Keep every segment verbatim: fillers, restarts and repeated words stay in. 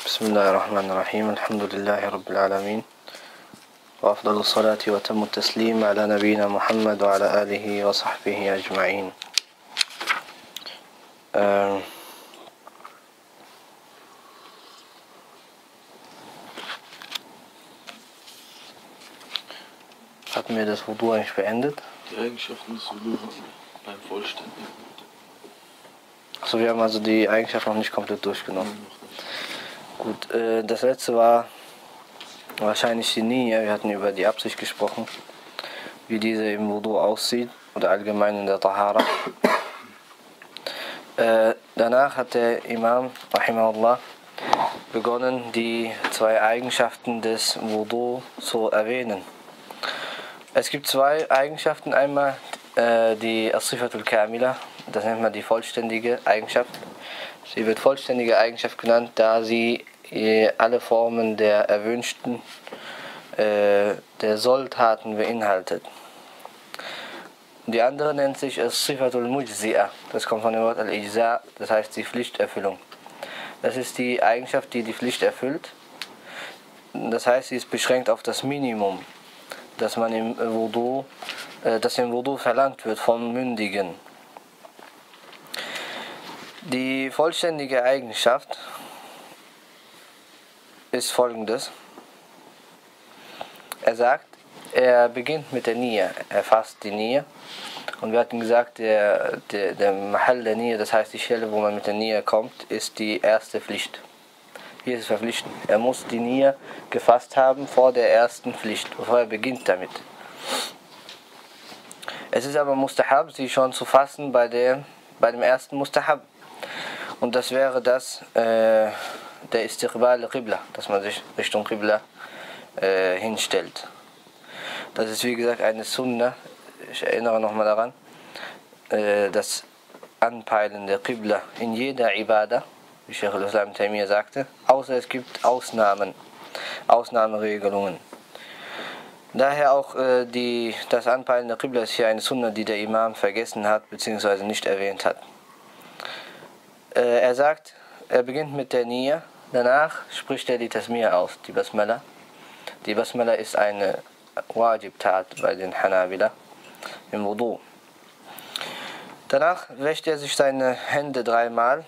Bismillahirrahmanirrahim. Alhamdulillahi Rabbil Alamin. Wa afdalu salati wa tammu taslim ala nabina Muhammad wa ala alihi wa sahbihi ajma'in. Ähm, hatten wir das Wudu eigentlich beendet? Die Eigenschaften des Wudu beim Vollständigen. Achso, wir haben also die Eigenschaft noch nicht komplett durchgenommen. Nein, noch nicht. Gut, äh, das letzte war wahrscheinlich die Niyya. Wir hatten über die Absicht gesprochen, wie diese im Wudu aussieht oder allgemein in der Tahara. Äh, danach hat der Imam, rahimahullah, begonnen, die zwei Eigenschaften des Wudu zu erwähnen. Es gibt zwei Eigenschaften, einmal äh, die As-Sifatul Kamila, das nennt man die vollständige Eigenschaft. Sie wird vollständige Eigenschaft genannt, da sie äh, alle Formen der erwünschten, äh, der Solltaten beinhaltet. Die andere nennt sich As-Sifatul Mujzi'a, das kommt von dem Wort Al-Ijza', das heißt die Pflichterfüllung. Das ist die Eigenschaft, die die Pflicht erfüllt. Das heißt, sie ist beschränkt auf das Minimum, dass man im Wudu, äh, das im Wudu verlangt wird vom Mündigen. Die vollständige Eigenschaft ist folgendes. Er sagt, er beginnt mit der Niyya, er fasst die Niyya. Und wir hatten gesagt, der, der, der Mahal der Niyya, das heißt die Stelle, wo man mit der Niyya kommt, ist die erste Pflicht. Hier ist es verpflichtend. Er muss die Niyya gefasst haben vor der ersten Pflicht, bevor er beginnt damit. Es ist aber Mustahab, sie schon zu fassen bei, der, bei dem ersten Mustahab. Und das wäre das, äh, der Istiqbal Qibla, dass man sich Richtung Qibla äh, hinstellt. Das ist wie gesagt eine Sunna, ich erinnere nochmal daran, äh, das Anpeilen der Qibla in jeder Ibadah, wie Shaykh al-Islam Taymiyya sagte, außer es gibt Ausnahmen, Ausnahmeregelungen. Daher auch äh, die, das Anpeilen der Qibla ist hier eine Sunna, die der Imam vergessen hat bzw. nicht erwähnt hat. Äh, er sagt, er beginnt mit der Niyya, danach spricht er die Tasmiyya aus, die Basmala. Die Basmala ist eine Wajib-Tat bei den Hanabila im Wudu. Danach wäscht er sich seine Hände dreimal.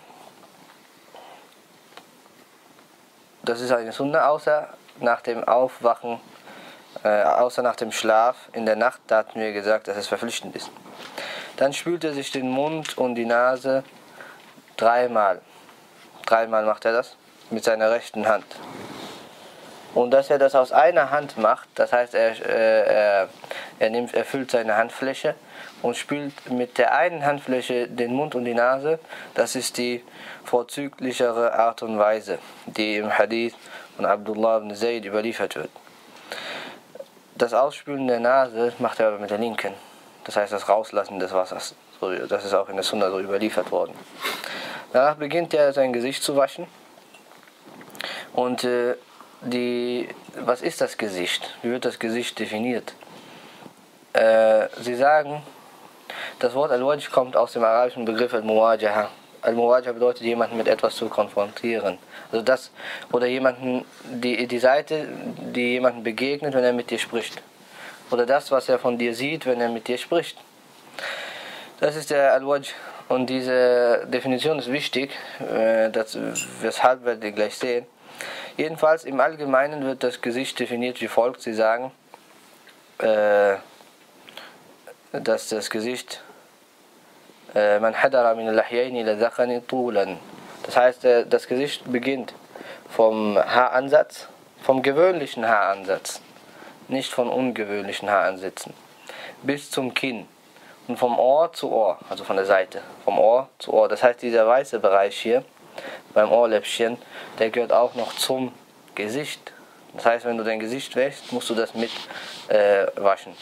Das ist eine Sunna, außer nach dem Aufwachen, äh, außer nach dem Schlaf in der Nacht, da hatten wir gesagt, dass es verpflichtend ist. Dann spült er sich den Mund und die Nase dreimal. Dreimal macht er das mit seiner rechten Hand. Und dass er das aus einer Hand macht, das heißt, er, äh, er, er, nimmt, er füllt seine Handfläche und spült mit der einen Handfläche den Mund und die Nase, das ist die vorzüglichere Art und Weise, die im Hadith von Abdullah ibn Zayd überliefert wird. Das Ausspülen der Nase macht er aber mit der linken, das heißt das Rauslassen des Wassers. Das ist auch in der Sunna so überliefert worden. Danach beginnt er sein Gesicht zu waschen. Und äh, die, was ist das Gesicht? Wie wird das Gesicht definiert? Äh, sie sagen, das Wort Al-Wajh kommt aus dem arabischen Begriff Al-Muwajaha. Al-Muwajaha bedeutet, jemanden mit etwas zu konfrontieren. Also das, oder jemanden, die, die Seite, die jemanden begegnet, wenn er mit dir spricht. Oder das, was er von dir sieht, wenn er mit dir spricht. Das ist der Al-Wajh. Und diese Definition ist wichtig, äh, das, weshalb wir die gleich sehen. Jedenfalls im Allgemeinen wird das Gesicht definiert wie folgt. Sie sagen, äh, dass das Gesicht man hadara min al-lahyayni ila dhaqani tulan. Das heißt, das Gesicht beginnt vom Haaransatz, vom gewöhnlichen Haaransatz, nicht von ungewöhnlichen Haaransätzen, bis zum Kinn und vom Ohr zu Ohr, also von der Seite, vom Ohr zu Ohr. Das heißt, dieser weiße Bereich hier beim Ohrläppchen, der gehört auch noch zum Gesicht. Das heißt, wenn du dein Gesicht wäschst, musst du das mit äh, waschen.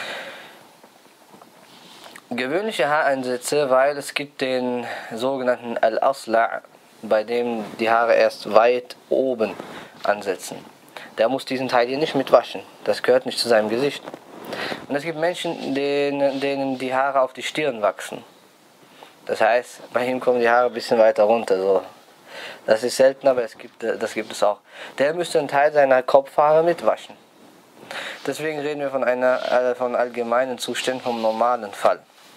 Gewöhnliche Haaransätze, weil es gibt den sogenannten Al-Asla', bei dem die Haare erst weit oben ansetzen. Der muss diesen Teil hier nicht mitwaschen, das gehört nicht zu seinem Gesicht. Und es gibt Menschen, denen, denen die Haare auf die Stirn wachsen. Das heißt, bei ihm kommen die Haare ein bisschen weiter runter, so Das ist selten, aber es gibt, das gibt es auch. Der müsste einen Teil seiner Kopfhaare mitwaschen. Deswegen reden wir von einer äh, von allgemeinen Zuständen, vom normalen Fall.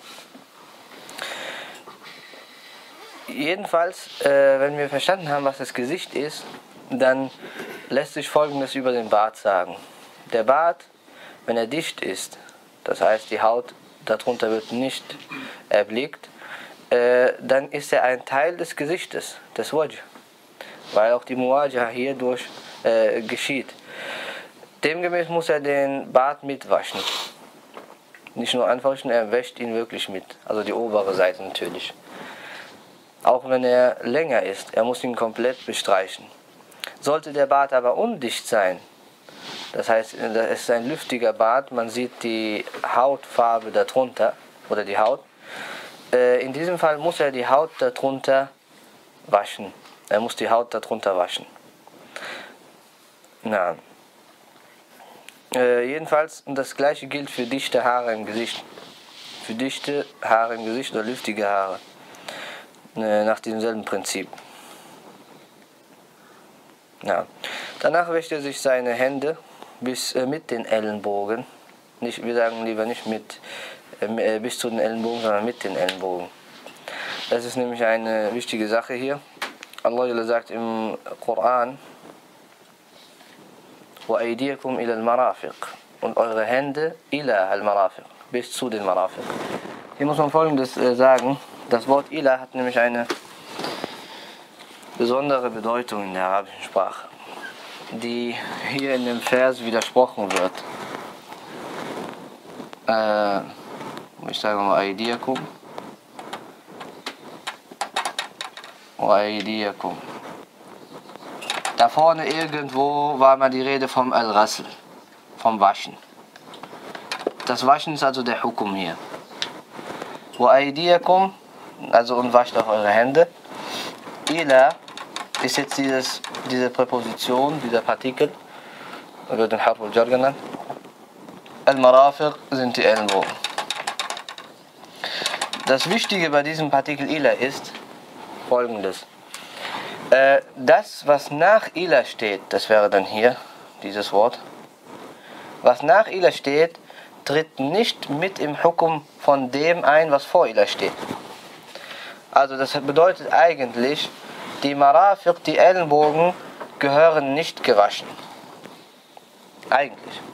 Jedenfalls, äh, wenn wir verstanden haben, was das Gesicht ist, dann lässt sich Folgendes über den Bart sagen. Der Bart, wenn er dicht ist, das heißt die Haut darunter wird nicht erblickt, äh, dann ist er ein Teil des Gesichtes, des Wajh, weil auch die Muwajah hierdurch äh, geschieht. Demgemäß muss er den Bart mitwaschen. Nicht nur anwaschen, er wäscht ihn wirklich mit, also die obere Seite natürlich. Auch wenn er länger ist, er muss ihn komplett bestreichen. Sollte der Bart aber undicht sein, das heißt, es ist ein lüftiger Bart, man sieht die Hautfarbe darunter, oder die Haut, äh, in diesem Fall muss er die Haut darunter waschen. Er muss die Haut darunter waschen. Na. Äh, jedenfalls, und das gleiche gilt für dichte Haare im Gesicht. Für dichte Haare im Gesicht oder lüftige Haare. Nach demselben Prinzip. Ja. Danach wäscht er sich seine Hände bis äh, mit den Ellenbogen. Nicht, wir sagen lieber nicht mit äh, bis zu den Ellenbogen, sondern mit den Ellenbogen. Das ist nämlich eine wichtige Sache hier. Allah sagt im Koran: وَأَيْدِيَكُمْ إِلَى الْمَرَافِقِ, und eure Hände ila al-Marafiq, bis zu den Marafiq. Hier muss man Folgendes äh, sagen. Das Wort ila hat nämlich eine besondere Bedeutung in der arabischen Sprache, die hier in dem Vers widersprochen wird. Äh, ich sage mal Aidiakum. Aidiakum. Da vorne irgendwo war mal die Rede vom Al-Ghasl, vom Waschen. Das Waschen ist also der Hukum hier. Wa Aidiakum, also und wascht auch eure Hände. Ila ist jetzt dieses, diese Präposition, dieser Partikel, wird den Harf al-Jar genannt. Al-Marafiq sind die Ellenbogen. Das Wichtige bei diesem Partikel Ila ist Folgendes. Äh, das, was nach Ila steht, das wäre dann hier, dieses Wort. Was nach Ila steht, tritt nicht mit im Hukum von dem ein, was vor Ila steht. Also das bedeutet eigentlich, die Marafiq, die Ellenbogen, gehören nicht gewaschen. Eigentlich.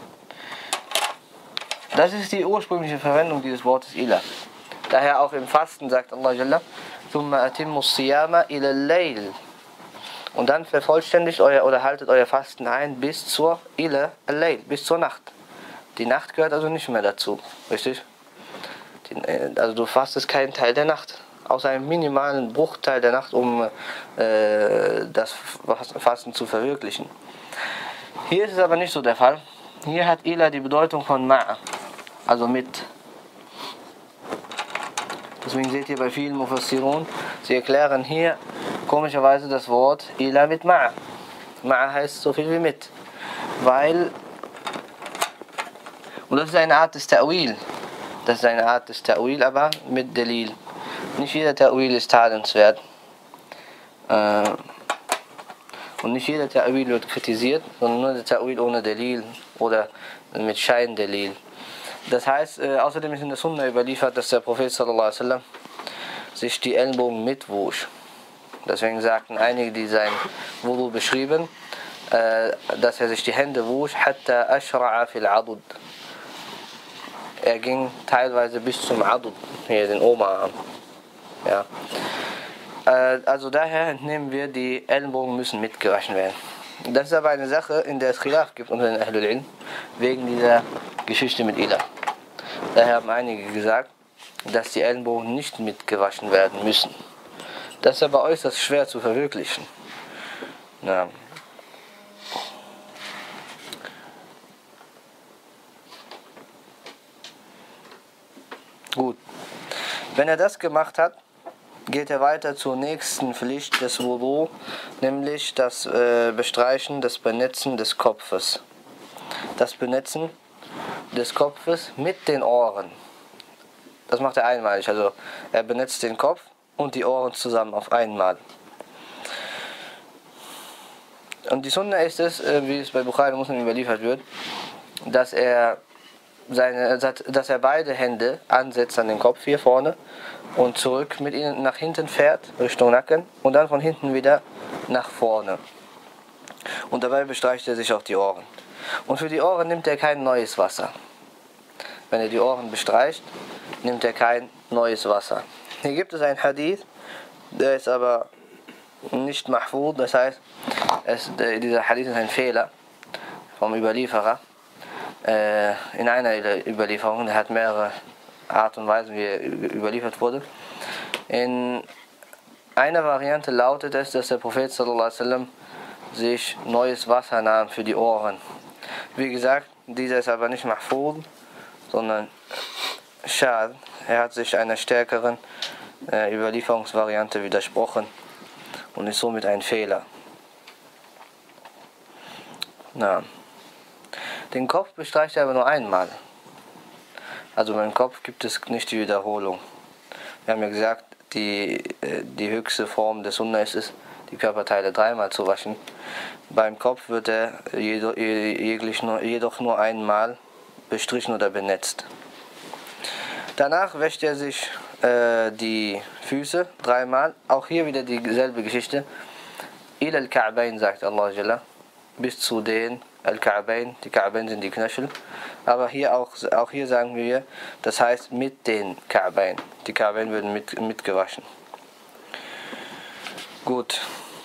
Das ist die ursprüngliche Verwendung dieses Wortes Ila. Daher auch im Fasten sagt Allah Jalla: Thumma atimmu siyama ila al-layl. Und dann vervollständigt euer oder haltet euer Fasten ein bis zur Ila al-layl, bis zur Nacht. Die Nacht gehört also nicht mehr dazu, richtig? Die, also du fastest keinen Teil der Nacht, außer einem minimalen Bruchteil der Nacht, um äh, das Fasten zu verwirklichen. Hier ist es aber nicht so der Fall. Hier hat Ila die Bedeutung von Ma'a, also mit. Deswegen seht ihr bei vielen Mufassirun, sie erklären hier komischerweise das Wort Ila mit Ma'a. Ma'a heißt so viel wie mit, weil, und das ist eine Art des Ta'wil, das ist eine Art des Ta'wil, aber mit Dalil. Nicht jeder Ta'wil ist teilenswert. Äh, und nicht jeder Ta'wil wird kritisiert, sondern nur der Ta'wil ohne Dalil oder mit Schein-Dalil. Das heißt, äh, außerdem ist in der Sunna überliefert, dass der Prophet sallallahu alaihi wasallam sich die Ellenbogen mitwusch. Deswegen sagten einige, die sein Wudu beschrieben, äh, dass er sich die Hände wusch, hatta ashra'a fil adud. Er ging teilweise bis zum Adud, hier den Oberarm. Ja. Äh, also daher entnehmen wir, die Ellenbogen müssen mitgewaschen werden. Das ist aber eine Sache, in der es Khilaf gibt unter den Ahlul Ilm, wegen dieser Geschichte mit Ila. Daher haben einige gesagt, dass die Ellenbogen nicht mitgewaschen werden müssen. Das ist aber äußerst schwer zu verwirklichen. Ja. Gut. Wenn er das gemacht hat, geht er weiter zur nächsten Pflicht des Wudu, nämlich das äh, Bestreichen, das Benetzen des Kopfes. Das Benetzen des Kopfes mit den Ohren. Das macht er einmalig, also er benetzt den Kopf und die Ohren zusammen auf einmal. Und die Sunna ist es, wie es bei Bukhari und Muslim überliefert wird, dass er, seine, dass er beide Hände ansetzt an den Kopf hier vorne und zurück mit ihnen nach hinten fährt, Richtung Nacken, und dann von hinten wieder nach vorne. Und dabei bestreicht er sich auch die Ohren. Und für die Ohren nimmt er kein neues Wasser. Wenn er die Ohren bestreicht, nimmt er kein neues Wasser. Hier gibt es einen Hadith, der ist aber nicht mahfud, das heißt, es, dieser Hadith ist ein Fehler vom Überlieferer. Äh, in einer Überlieferung, der hat mehrere Art und Weisen, wie er überliefert wurde. In einer Variante lautet es, dass der Prophet sallallahu alaihi wasallam sich neues Wasser nahm für die Ohren. Wie gesagt, dieser ist aber nicht mahfud, sondern schad. Er hat sich einer stärkeren äh, Überlieferungsvariante widersprochen und ist somit ein Fehler. Na. Den Kopf bestreicht er aber nur einmal. Also beim Kopf gibt es nicht die Wiederholung. Wir haben ja gesagt, die, die höchste Form des Sunna ist es, die Körperteile dreimal zu waschen. Beim Kopf wird er jedoch, jedoch nur einmal bestrichen oder benetzt. Danach wäscht er sich äh, die Füße dreimal. Auch hier wieder dieselbe Geschichte. Ila al-Ka'bayn, sagt Allah Jalla, bis zu den Al-Ka'bayn. Die Ka'bayn sind die Knöchel. Aber hier auch, auch hier sagen wir, das heißt mit den Ka'bayn. Die Ka'bayn werden mit, mitgewaschen. Gut.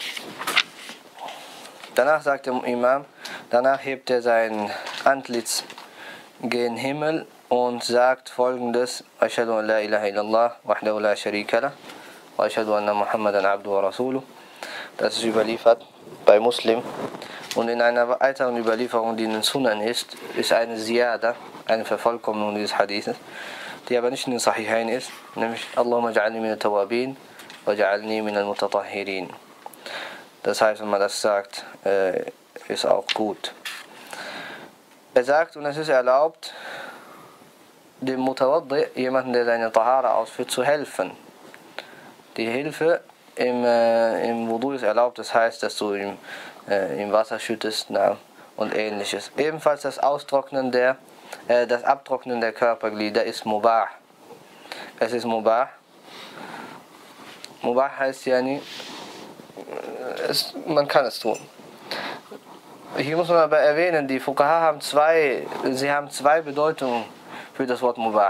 Danach sagt der Imam, danach hebt er sein Antlitz gen Himmel und sagt folgendes: Ashhadu an la ilaha illallah wahdahu la sharika lah wa ashhadu anna Muhammadan abduhu wa rasuluh. Das ist überliefert bei Muslim. Und in einer weiteren Überlieferung, die in den Sunan ist, ist eine Ziyada, eine Vervollkommnung dieses Hadithes, die aber nicht in den Sahihain ist, nämlich Allahumma ja'alni min al-Tawabin wa ja'alni min al-Mutatahhirin. Das heißt, wenn man das sagt, äh, ist auch gut. Er sagt, und es ist erlaubt, dem Mutawaddi, jemanden, der seine Tahara ausführt, zu helfen. Die Hilfe im, äh, im Wudu ist erlaubt, das heißt, dass du ihm äh, im Wasser schüttest na, und ähnliches. Ebenfalls das Austrocknen der, äh, das Abtrocknen der Körperglieder ist Mubah. Es ist Mubah. Mubah heißt ja nie, es, man kann es tun. Hier muss man aber erwähnen, die Fuqaha haben zwei, sie haben zwei Bedeutungen für das Wort Mubah.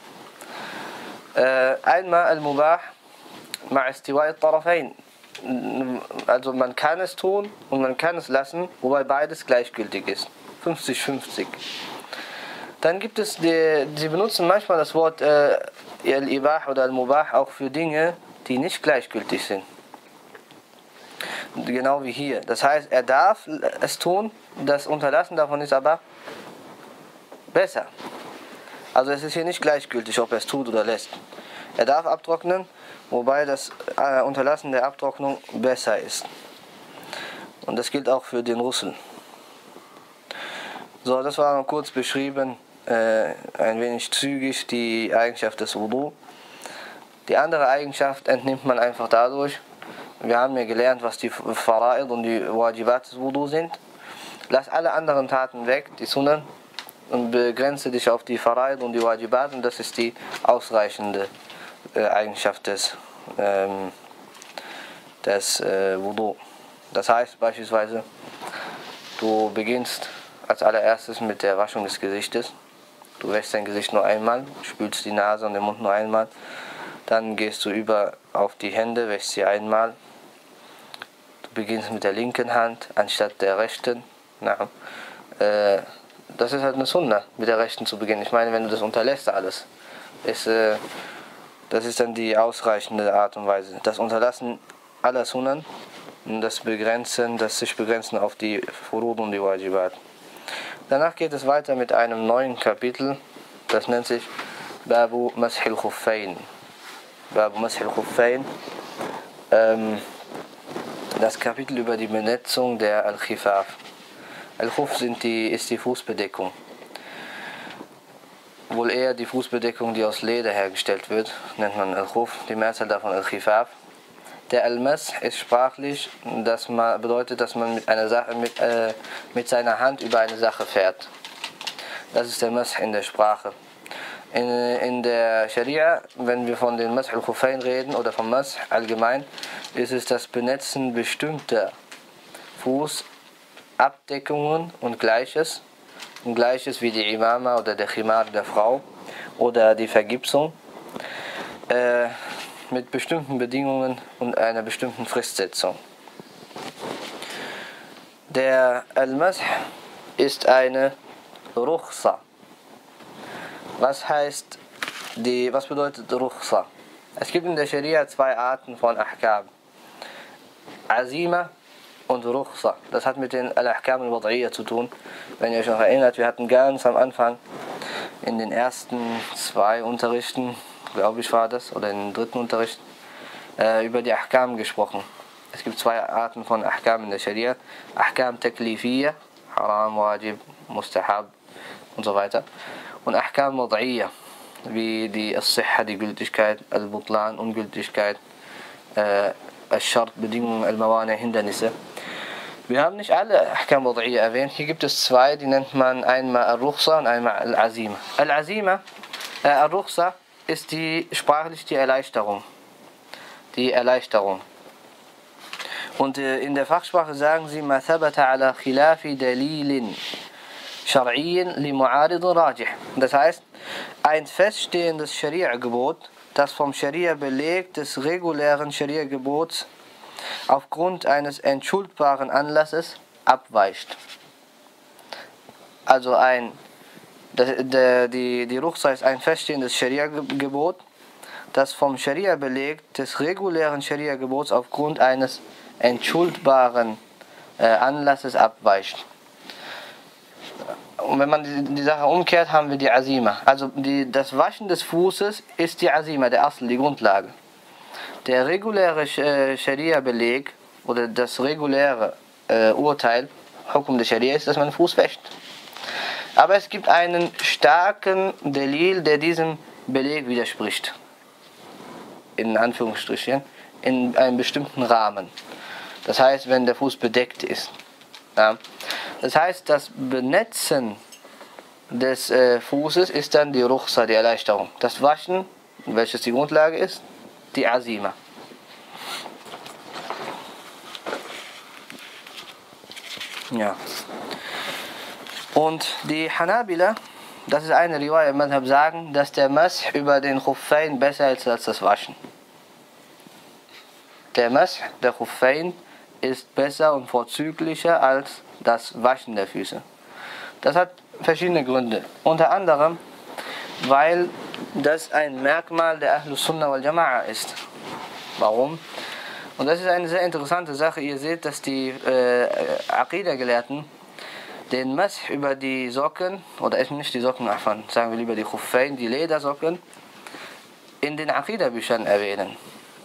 Äh, einmal Al-Mubah ma'a istiwa'i al-Tarafayn. Also man kann es tun und man kann es lassen, wobei beides gleichgültig ist. fünfzig fünfzig. Dann gibt es, die, sie benutzen manchmal das Wort äh, Al-Ibah oder Al-Mubah auch für Dinge, die nicht gleichgültig sind. Genau wie hier. Das heißt, er darf es tun, das Unterlassen davon ist aber besser. Also es ist hier nicht gleichgültig, ob er es tut oder lässt. Er darf abtrocknen, wobei das äh, Unterlassen der Abtrocknung besser ist. Und das gilt auch für den Russel. So, das war noch kurz beschrieben, äh, ein wenig zügig, die Eigenschaft des Wudu. Die andere Eigenschaft entnimmt man einfach dadurch, wir haben ja gelernt, was die Fara'id und die Wajibat des Wudu sind. Lass alle anderen Taten weg, die Sunnen, und begrenze dich auf die Fara'id und die Wajibat, und das ist die ausreichende äh, Eigenschaft des, ähm, des äh, Wudu. Das heißt beispielsweise, du beginnst als allererstes mit der Waschung des Gesichtes. Du wäschst dein Gesicht nur einmal, spülst die Nase und den Mund nur einmal. Dann gehst du über auf die Hände, wäschst sie einmal. Du beginnst mit der linken Hand anstatt der rechten. Na, äh, das ist halt eine Sunna, mit der rechten zu beginnen. Ich meine, wenn du das unterlässt alles, ist, äh, das ist dann die ausreichende Art und Weise. Das Unterlassen aller Sunnan und das Begrenzen, das sich begrenzen auf die Furud und die Wajibat. Danach geht es weiter mit einem neuen Kapitel, das nennt sich Babu Mashil Khuffayn. Babu Mashil Khuffayn. Ähm, das Kapitel über die Benetzung der Al-Khifaf. Al-Khuf sind die, ist die Fußbedeckung. Wohl eher die Fußbedeckung, die aus Leder hergestellt wird, nennt man Al-Khuf. Die Mehrzahl davon Al-Khifaf. Der Al-Mash ist sprachlich, das man, bedeutet, dass man mit, einer Sache, mit, äh, mit seiner Hand über eine Sache fährt. Das ist der Mash in der Sprache. In, in der Scharia, wenn wir von den Mash al-Khuffayn reden oder vom Mash allgemein, ist es das Benetzen bestimmter Fußabdeckungen und Gleiches. Und Gleiches wie die Imama oder der Khimar der Frau oder die Vergipsung. Äh, mit bestimmten Bedingungen und einer bestimmten Fristsetzung. Der Al-Mash ist eine Rukhsa. Was heißt die, was bedeutet Rukhsa? Es gibt in der Scharia zwei Arten von Ahkam. Azima und Rukhsa. Das hat mit den Al-Ahkam al-Wad'iyya zu tun. Wenn ihr euch noch erinnert, wir hatten ganz am Anfang in den ersten zwei Unterrichten, glaube ich war das, oder im dritten Unterricht, äh, über die Ahkam gesprochen. Es gibt zwei Arten von Ahkam in der Scharia. Ahkam Taklifiyya, Haram, Wajib, Mustahab und so weiter. Und Ahkam Wad'iyya, wie die As-Sihha, die Gültigkeit, Al-Butlan, Ungültigkeit, äh, Al-Shart, Bedingungen, Al-Mawani, Hindernisse. Wir haben nicht alle Ahkam Wad'iyya erwähnt. Hier gibt es zwei, die nennt man einmal Al-Rukhsa und einmal Al-Azima. Al-Azima, äh, Al-Rukhsa ist die sprachlich die Erleichterung. Die Erleichterung. Und äh, in der Fachsprache sagen sie, ma thabata ala khilafi dalilin shar'iyyin li mu'aridin rajih. Das heißt, ein feststehendes Scharia-Gebot, das vom Scharia belegt des regulären Scharia-Gebots aufgrund eines entschuldbaren Anlasses abweicht. Also ein Die, die, die Rukhsa ist ein feststehendes Scharia-Gebot, das vom Scharia belegt des regulären Scharia-Gebots aufgrund eines entschuldbaren äh, Anlasses abweicht. Und wenn man die, die Sache umkehrt, haben wir die Azima. Also die, das Waschen des Fußes ist die Azima, der Asl, die Grundlage. Der reguläre äh, Scharia-Beleg oder das reguläre äh, Urteil, Hukum der Scharia, ist, dass man den Fuß wäscht. Aber es gibt einen starken Delil, der diesem Beleg widerspricht. In Anführungsstrichen. In einem bestimmten Rahmen. Das heißt, wenn der Fuß bedeckt ist. Ja. Das heißt, das Benetzen des äh, Fußes ist dann die Rukhsa, die Erleichterung. Das Waschen, welches die Grundlage ist, die Azima. Ja. Und die Hanabila, das ist eine Riwaya im Madhab, sagen, dass der Mash über den Khuffayn besser ist als das Waschen. Der Mash der Khuffayn ist besser und vorzüglicher als das Waschen der Füße. Das hat verschiedene Gründe. Unter anderem, weil das ein Merkmal der Ahlus Sunnah wal Jama'a ist. Warum? Und das ist eine sehr interessante Sache. Ihr seht, dass die äh, Aqida-Gelehrten den Mash über die Socken, oder nicht die Socken, sagen wir lieber die Khuffayn, die Ledersocken, in den Aqida-Büchern erwähnen.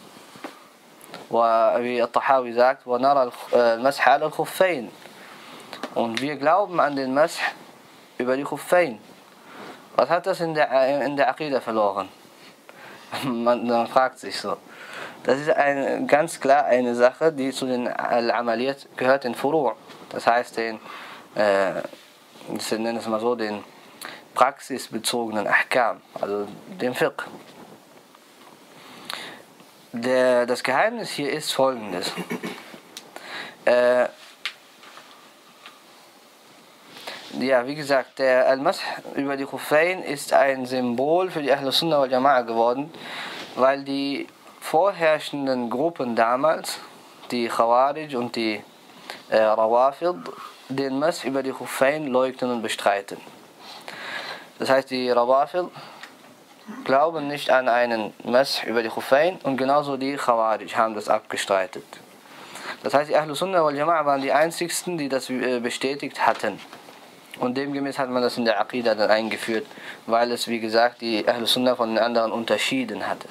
Wie Al-Tahawi sagt, وَنَرَى الْمَسْحَ عَلَى الْخُفَّيْنِ. Und wir glauben an den Mash über die Khuffayn. Was hat das in der, in der Aqida verloren? Man, man fragt sich so. Das ist eine, ganz klar eine Sache, die zu den Al-Amaliyat gehört, den Furu'. Das heißt, den Äh, ich nenne es mal so, den praxisbezogenen Ahkam, also den Fiqh. Der, das Geheimnis hier ist folgendes. Äh, ja, wie gesagt, der Al-Mash über die Khuffayn ist ein Symbol für die Ahlus Sunnah wal Jama'a geworden, weil die vorherrschenden Gruppen damals, die Khawarij und die äh, Rawafid, den Mash über die Khuffayn leugnen und bestreiten. Das heißt, die Rawafid glauben nicht an einen Mash über die Khuffayn und genauso die Khawarij haben das abgestreitet. Das heißt, die Ahlus Sunnah wal Jama'a waren die einzigsten, die das bestätigt hatten. Und demgemäß hat man das in der Aqida dann eingeführt, weil es, wie gesagt, die Ahlus Sunnah von den anderen unterschieden hatte.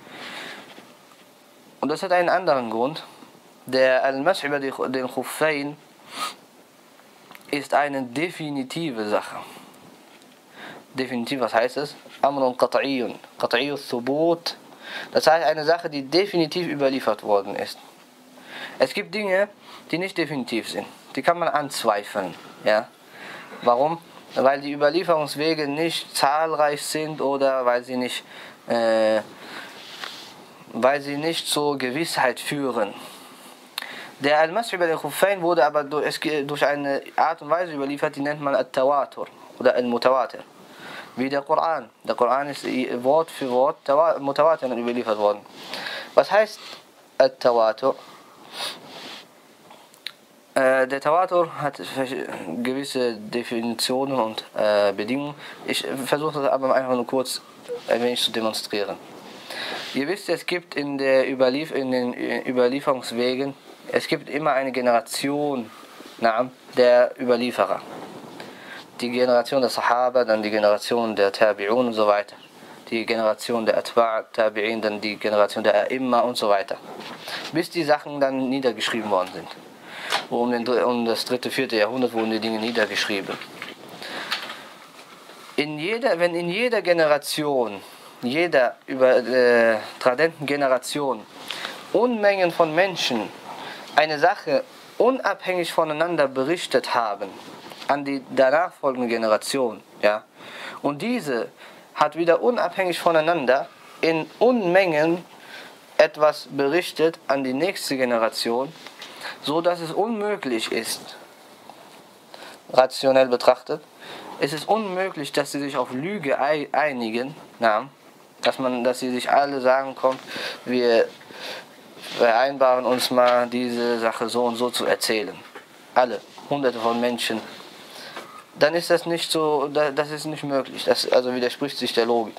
Und das hat einen anderen Grund. Der Al-Mash über die, den Khuffayn ist eine definitive Sache. Definitiv, was heißt es? Amrun qat'iyyun. Qat'iyyu thubut Das heißt eine Sache, die definitiv überliefert worden ist. Es gibt Dinge, die nicht definitiv sind. Die kann man anzweifeln. Ja? Warum? Weil die Überlieferungswege nicht zahlreich sind oder weil sie nicht, äh, weil sie nicht zur Gewissheit führen. Der Al-Masih über den Khuffayn wurde aber durch, durch eine Art und Weise überliefert, die nennt man Al-Tawatur oder Al-Mutawatir. Wie der Koran. Der Koran ist Wort für Wort Mutawatir überliefert worden. Was heißt Al-Tawatur? Äh, der Tawatur hat gewisse Definitionen und äh, Bedingungen. Ich versuche das aber einfach nur kurz ein wenig zu demonstrieren. Ihr wisst, es gibt in, der Überlief in den Überlieferungswegen, es gibt immer eine Generation der Überlieferer. Die Generation der Sahaba, dann die Generation der Tabi'un und so weiter. Die Generation der Atba' Tabi'in, dann die Generation der A'imma und so weiter. Bis die Sachen dann niedergeschrieben worden sind. Um, den, um das dritte, vierte Jahrhundert wurden die Dinge niedergeschrieben. In jeder, wenn in jeder Generation, jeder über äh, tradenten Generation, Unmengen von Menschen eine Sache unabhängig voneinander berichtet haben an die danach folgende Generation, ja, und diese hat wieder unabhängig voneinander in Unmengen etwas berichtet an die nächste Generation, so dass es unmöglich ist, rationell betrachtet, es ist unmöglich, dass sie sich auf Lüge einigen, na, dass man, dass sie sich alle sagen, kommt, wir vereinbaren uns mal, diese Sache so und so zu erzählen. Alle, hunderte von Menschen. Dann ist das nicht so, das ist nicht möglich. Das also widerspricht sich der Logik.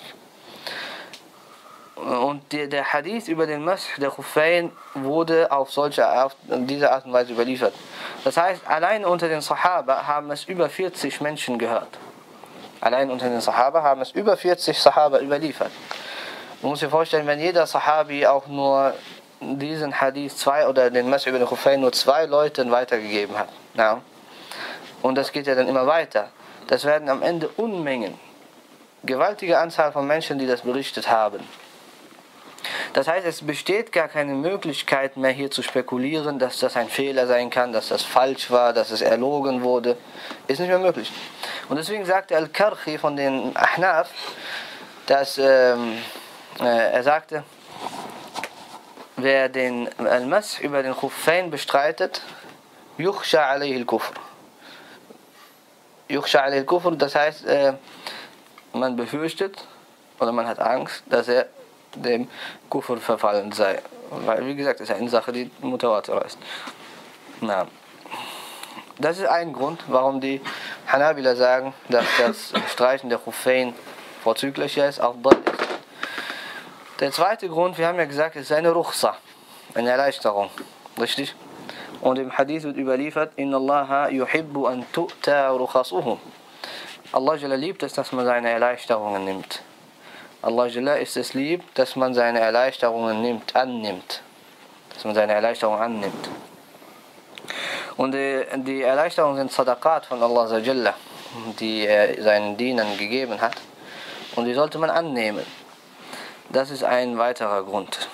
Und der, der Hadith über den Masih der Khuffayn wurde auf solche auf diese Art und Weise überliefert. Das heißt, allein unter den Sahaba haben es über vierzig Menschen gehört. Allein unter den Sahaba haben es über vierzig Sahaba überliefert. Man muss sich vorstellen, wenn jeder Sahabi auch nur diesen Hadith zwei oder den Masih über den Khuffayn nur zwei Leuten weitergegeben hat. Ja. Und das geht ja dann immer weiter. Das werden am Ende Unmengen, gewaltige Anzahl von Menschen, die das berichtet haben. Das heißt, es besteht gar keine Möglichkeit mehr hier zu spekulieren, dass das ein Fehler sein kann, dass das falsch war, dass es erlogen wurde. Ist nicht mehr möglich. Und deswegen sagte Al-Karchi von den Ahnaf, dass ähm, äh, er sagte, wer den Al-Masih über den Khuffayn bestreitet, yukhsha alayhi al-Kufr. Yukhsha alayhi al-Kufr, das heißt, äh, man befürchtet oder man hat Angst, dass er dem Kufr verfallen sei. Weil, wie gesagt, es ist eine Sache, die Mutawatir ist. Na, das ist ein Grund, warum die Hanabila sagen, dass das Streichen der Khuffayn vorzüglicher ist, auch dort ist. Der zweite Grund, wir haben ja gesagt, ist eine Ruchsa, eine Erleichterung. Richtig? Und im Hadith wird überliefert, Inna Allaha yuhibbu an tu'ta rukhasuhum. Allah Jalla liebt es, dass man seine Erleichterungen nimmt. Allah Jalla ist es lieb, dass man seine Erleichterungen nimmt, annimmt. Dass man seine Erleichterungen annimmt. Und die, die Erleichterungen sind Sadaqat von Allah Jalla, die er seinen Dienern gegeben hat. Und die sollte man annehmen. Das ist ein weiterer Grund.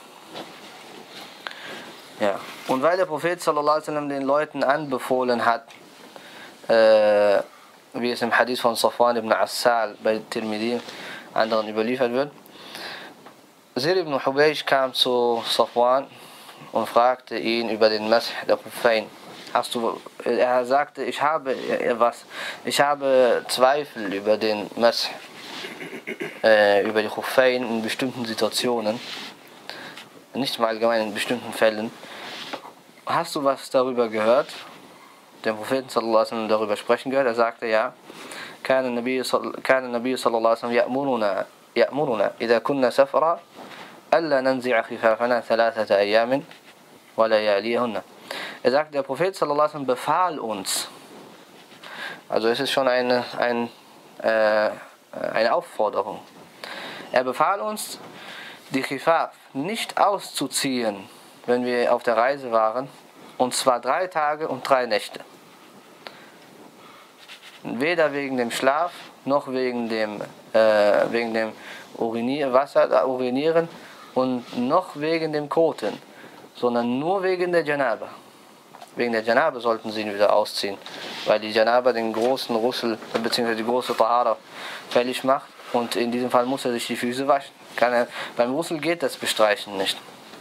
Ja. Und weil der Prophet sallallahu alaihi wasallam den Leuten anbefohlen hat, äh, wie es im Hadith von Safwan ibn Assal bei Tirmidhi anderen überliefert wird. Zir ibn Hubaysh kam zu Safwan und fragte ihn über den Masih der Khuffayn. Hast du, er sagte, ich habe was, ich habe Zweifel über den Masih, äh, über die Khuffayn in bestimmten Situationen, nicht im Allgemeinen, in bestimmten Fällen. Hast du was darüber gehört? Den Propheten sallallahu alaihi wasallam darüber sprechen gehört. Er sagte, ja. كان النبي صلى كان النبي صلى الله عليه وسلم يأمرنا يأمرنا إذا كنا سفرا ألا ننزع خفافنا ثلاثة أيام ولياليهن. Er sagt, der Prophet sallallahu alaihi wasallam befahl uns, also es ist schon eine, ein, äh, eine Aufforderung, er befahl uns, die Khifaf nicht auszuziehen, wenn wir auf der Reise waren, und zwar drei Tage und drei Nächte. Weder wegen dem Schlaf, noch wegen dem, äh, wegen dem Urinier, Wasser, äh, Urinieren und noch wegen dem Koten, sondern nur wegen der Janaba. Wegen der Janaba sollten sie ihn wieder ausziehen, weil die Janaba den großen Russel bzw. die große Tahara fällig macht und in diesem Fall muss er sich die Füße waschen. Kann er, beim Russel geht das Bestreichen nicht.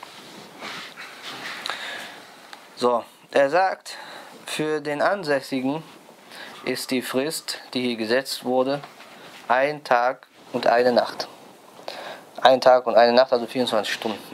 So, er sagt, für den Ansässigen ist die Frist, die hier gesetzt wurde, ein Tag und eine Nacht. Ein Tag und eine Nacht, also vierundzwanzig Stunden.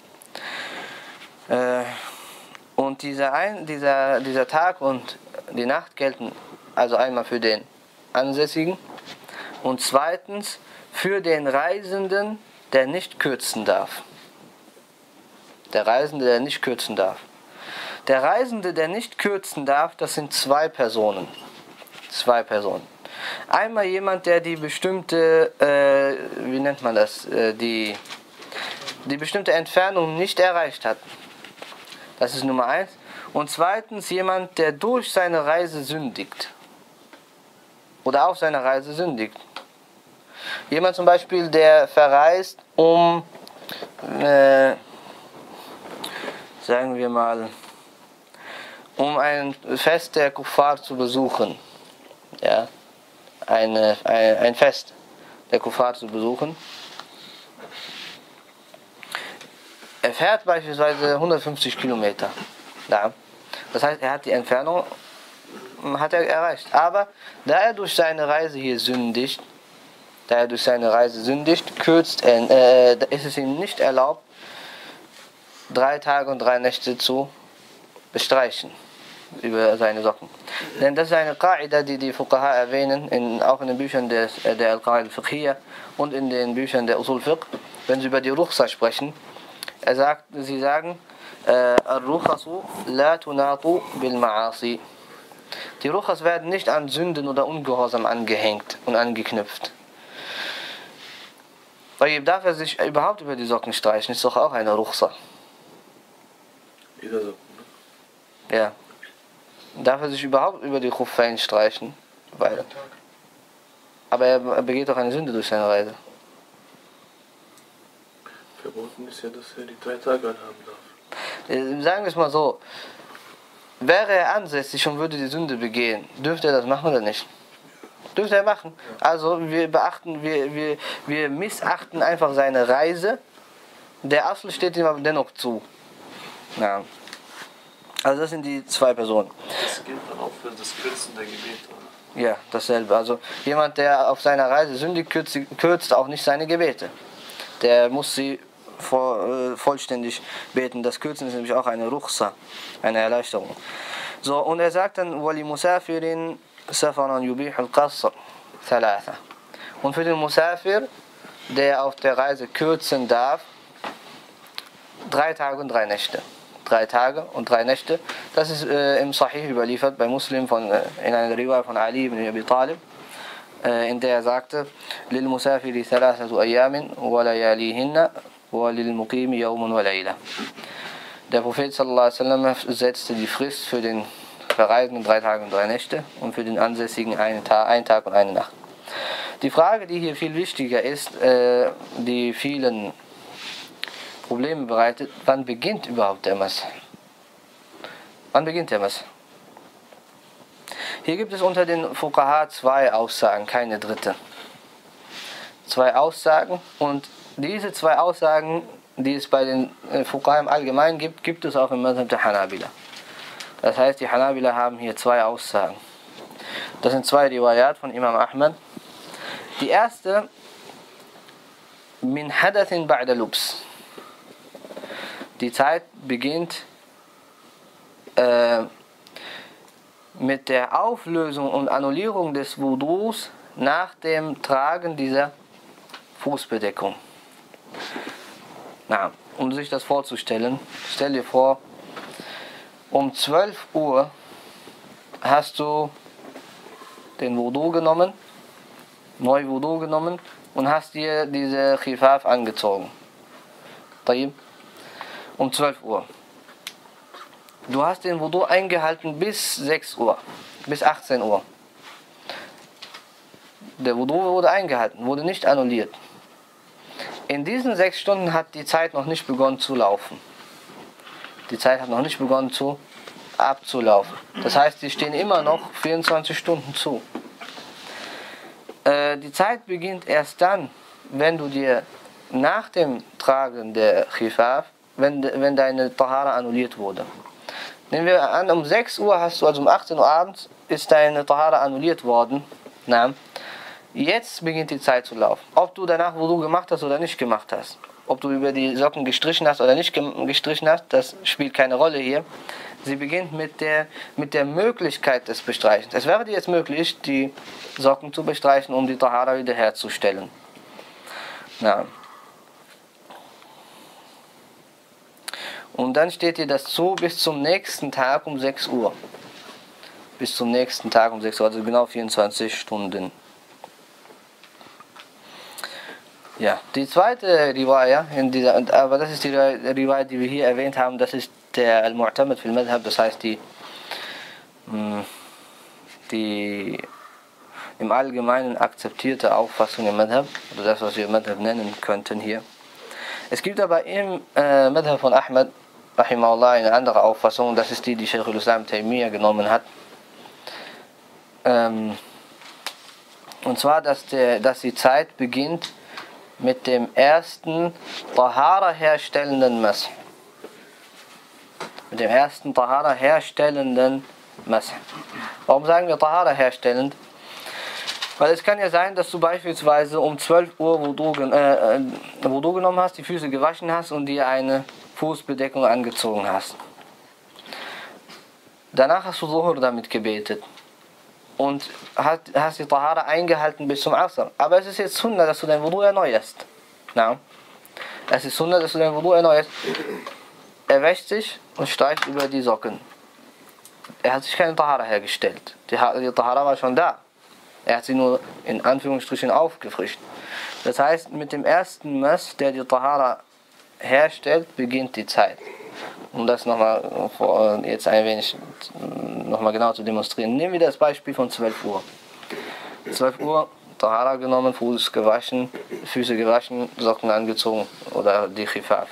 Äh, und dieser, ein, dieser, dieser Tag und die Nacht gelten also einmal für den Ansässigen und zweitens für den Reisenden, der nicht kürzen darf. Der Reisende, der nicht kürzen darf. Der Reisende, der nicht kürzen darf, das sind zwei Personen. Zwei Personen. Einmal jemand, der die bestimmte, äh, wie nennt man das, äh, die, die bestimmte Entfernung nicht erreicht hat. Das ist Nummer eins. Und zweitens jemand, der durch seine Reise sündigt. Oder auf seiner Reise sündigt. Jemand zum Beispiel, der verreist, um, äh, sagen wir mal, um ein Fest der Kuffar zu besuchen. Ja, eine, ein, ein Fest der Kuffar zu besuchen. Er fährt beispielsweise hundertfünfzig Kilometer. Ja. Das heißt, er hat die Entfernung hat er erreicht. Aber da er durch seine Reise hier sündigt, da er durch seine Reise sündigt, kürzt er, äh, ist es ihm nicht erlaubt, drei Tage und drei Nächte zu bestreichen über seine Socken. Denn das ist eine Qaida, die die Fuqaha erwähnen, in, auch in den Büchern des, der Al-Qaida al-Fiqhiyya und in den Büchern der Usul Fiqh, wenn sie über die Rukhsa sprechen. Er sagt, sie sagen, Ar-Rukhasu la tunatu bil ma'asi. Die Rukhas werden nicht an Sünden oder Ungehorsam angehängt und angeknüpft. Weil darf er sich überhaupt über die Socken streichen, ist doch auch eine Rukhsa. Jeder Socken, ne? Ja. Darf er sich überhaupt über die Khuffayn streichen? Weil, aber er begeht doch eine Sünde durch seine Reise. Verboten ist ja, dass er die drei Tage anhaben darf. Sagen wir es mal so, wäre er ansässig und würde die Sünde begehen, dürfte er das machen oder nicht? Dürfte er machen. Also wir beachten, wir, wir, wir missachten einfach seine Reise. Der Asl steht ihm aber dennoch zu. Ja. Also das sind die zwei Personen. Das gilt dann auch für das Kürzen der Gebete, oder? Ja, dasselbe. Also jemand, der auf seiner Reise sündigt, kürzt, kürzt auch nicht seine Gebete. Der muss sie vor, äh, vollständig beten. Das Kürzen ist nämlich auch eine Rukhsa, eine Erleichterung. So, und er sagt dann, وَلِ مُسَافِرٍ سَفَرًا يُبِيحُ الْقَصْرَ ثَلَاثًا. Und für den Musafir, der auf der Reise kürzen darf, drei Tage und drei Nächte. Drei Tage und drei Nächte. Das ist äh, im Sahih überliefert bei Muslim von, äh, in einer Riwaya von Ali ibn Abi Talib, äh, in der er sagte, لِلْمُسَافِرِ ثَلَاثَةُ أَيَّامٍ وَلَيَالِيهِنَّ وَلِلْمُقِيمِ يَوْمٌ وَلَيْلَةٌ. Der Prophet sallallahu alaihi wasallam setzte die Frist für den Verreisenden drei Tage und drei Nächte und für den Ansässigen einen Tag, einen Tag und eine Nacht. Die Frage, die hier viel wichtiger ist, äh, die vielen Probleme bereitet, wann beginnt überhaupt der Mass? Wann beginnt der Mass? Hier gibt es unter den Fuqaha zwei Aussagen, keine dritte. Zwei Aussagen, und diese zwei Aussagen, die es bei den Fuqaha im Allgemeinen gibt, gibt es auch im Madhab der Hanabila. Das heißt, die Hanabila haben hier zwei Aussagen. Das sind zwei Riwayat von Imam Ahmad. Die erste, min hadathin ba'da lubs. Die Zeit beginnt äh, mit der Auflösung und Annullierung des Wudus nach dem Tragen dieser Fußbedeckung. Na, um sich das vorzustellen, stell dir vor, um zwölf Uhr hast du den Wudu genommen, neu Wudu genommen und hast dir diese Khifaf angezogen. Tayyib. Um zwölf Uhr. Du hast den Wudu eingehalten bis sechs Uhr, bis achtzehn Uhr. Der Wudu wurde eingehalten, wurde nicht annulliert. In diesen sechs Stunden hat die Zeit noch nicht begonnen zu laufen. Die Zeit hat noch nicht begonnen zu abzulaufen. Das heißt, die stehen immer noch vierundzwanzig Stunden zu. Äh, die Zeit beginnt erst dann, wenn du dir nach dem Tragen der Khifaf, wenn, wenn deine Tahara annulliert wurde. Nehmen wir an, um sechs Uhr hast du, also um achtzehn Uhr abends, ist deine Tahara annulliert worden. Na, jetzt beginnt die Zeit zu laufen. Ob du danach Wudu gemacht hast oder nicht gemacht hast, ob du über die Socken gestrichen hast oder nicht gestrichen hast, das spielt keine Rolle hier. Sie beginnt mit der, mit der Möglichkeit des Bestreichens. Es wäre dir jetzt möglich, die Socken zu bestreichen, um die Tahara wiederherzustellen. Na. Und dann steht dir das zu bis zum nächsten Tag um sechs Uhr. Bis zum nächsten Tag um sechs Uhr, also genau vierundzwanzig Stunden. Ja, die zweite Riwaya, in dieser, aber das ist die Riwaya, die wir hier erwähnt haben, das ist der Al-Mu'tamad fil Madhab, das heißt die, die im Allgemeinen akzeptierte Auffassung im Madhab, oder das, was wir Madhab nennen könnten hier. Es gibt aber im äh, Madhab von Ahmad, rahimahullah, eine andere Auffassung, das ist die, die Shaykh al-Islam Taymiyyah genommen hat. Ähm, und zwar, dass, der, dass die Zeit beginnt mit dem ersten Tahara herstellenden Mash. Mit dem ersten Tahara herstellenden Mash. Warum sagen wir Tahara herstellend? Weil es kann ja sein, dass du beispielsweise um zwölf Uhr Wudu, äh, äh, Wudu genommen hast, die Füße gewaschen hast und dir eine Fußbedeckung angezogen hast. Danach hast du Zuhur damit gebetet und hast, hast die Tahara eingehalten bis zum Asr. Aber es ist jetzt Sunnah, dass du dein Wudu erneuerst. Na? Es ist Sunnah, dass du dein Wudu erneuerst. Er wäscht sich und streicht über die Socken. Er hat sich keine Tahara hergestellt. Die, die Tahara war schon da. Er hat sie nur in Anführungsstrichen aufgefrischt. Das heißt, mit dem ersten Mass, der die Tahara herstellt, beginnt die Zeit. Um das nochmal jetzt ein wenig nochmal genau zu demonstrieren. Nehmen wir das Beispiel von zwölf Uhr. zwölf Uhr, Tahara genommen, Fuß gewaschen, Füße gewaschen, Socken angezogen oder die Khifaf.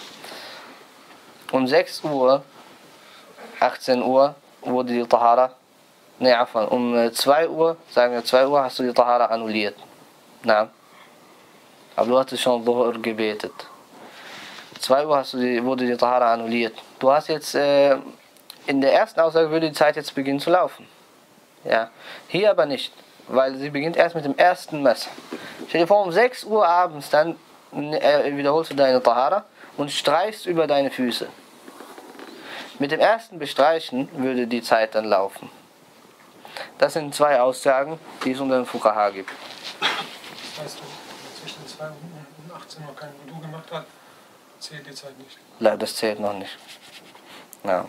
Um sechs Uhr, achtzehn Uhr wurde die Tahara, ne, afwan, um zwei Uhr, sagen wir zwei Uhr, hast du die Tahara annulliert. Na, aber du hattest schon Dhuhr gebetet. zwei Uhr hast du die, wurde die Tahara annulliert. Du hast jetzt, äh, in der ersten Aussage würde die Zeit jetzt beginnen zu laufen. Ja, hier aber nicht, weil sie beginnt erst mit dem ersten Mass. Stell dir vor, um sechs Uhr abends, dann äh, wiederholst du deine Tahara und streichst über deine Füße. Mit dem ersten Bestreichen würde die Zeit dann laufen. Das sind zwei Aussagen, die es unter den Fuqaha gibt. Das heißt, wenn man zwischen zwei und achtzehn Uhr kein Wudu gemacht hat, zählt die Zeit nicht? Nein, das zählt noch nicht. Ja.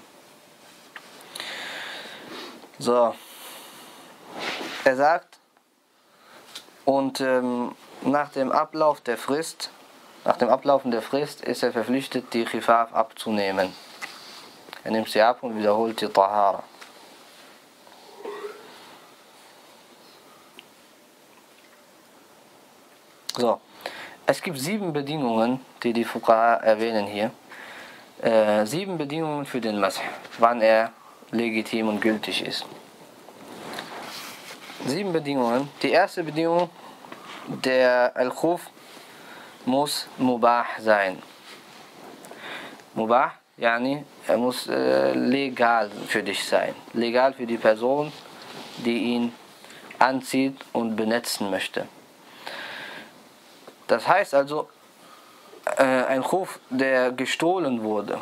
So. Er sagt, und ähm, nach dem Ablauf der Frist, nach dem Ablaufen der Frist ist er verpflichtet, die Khifaf abzunehmen. Er nimmt sie ab und wiederholt die Tahara. So, es gibt sieben Bedingungen, die die Fuqaha erwähnen hier. Äh, sieben Bedingungen für den Mash, wann er legitim und gültig ist. Sieben Bedingungen. Die erste Bedingung, der Al-Khuf muss Mubah sein. Mubah, yani, er muss äh, legal für dich sein. Legal für die Person, die ihn anzieht und benetzen möchte. Das heißt also, äh, ein Khuf, der gestohlen wurde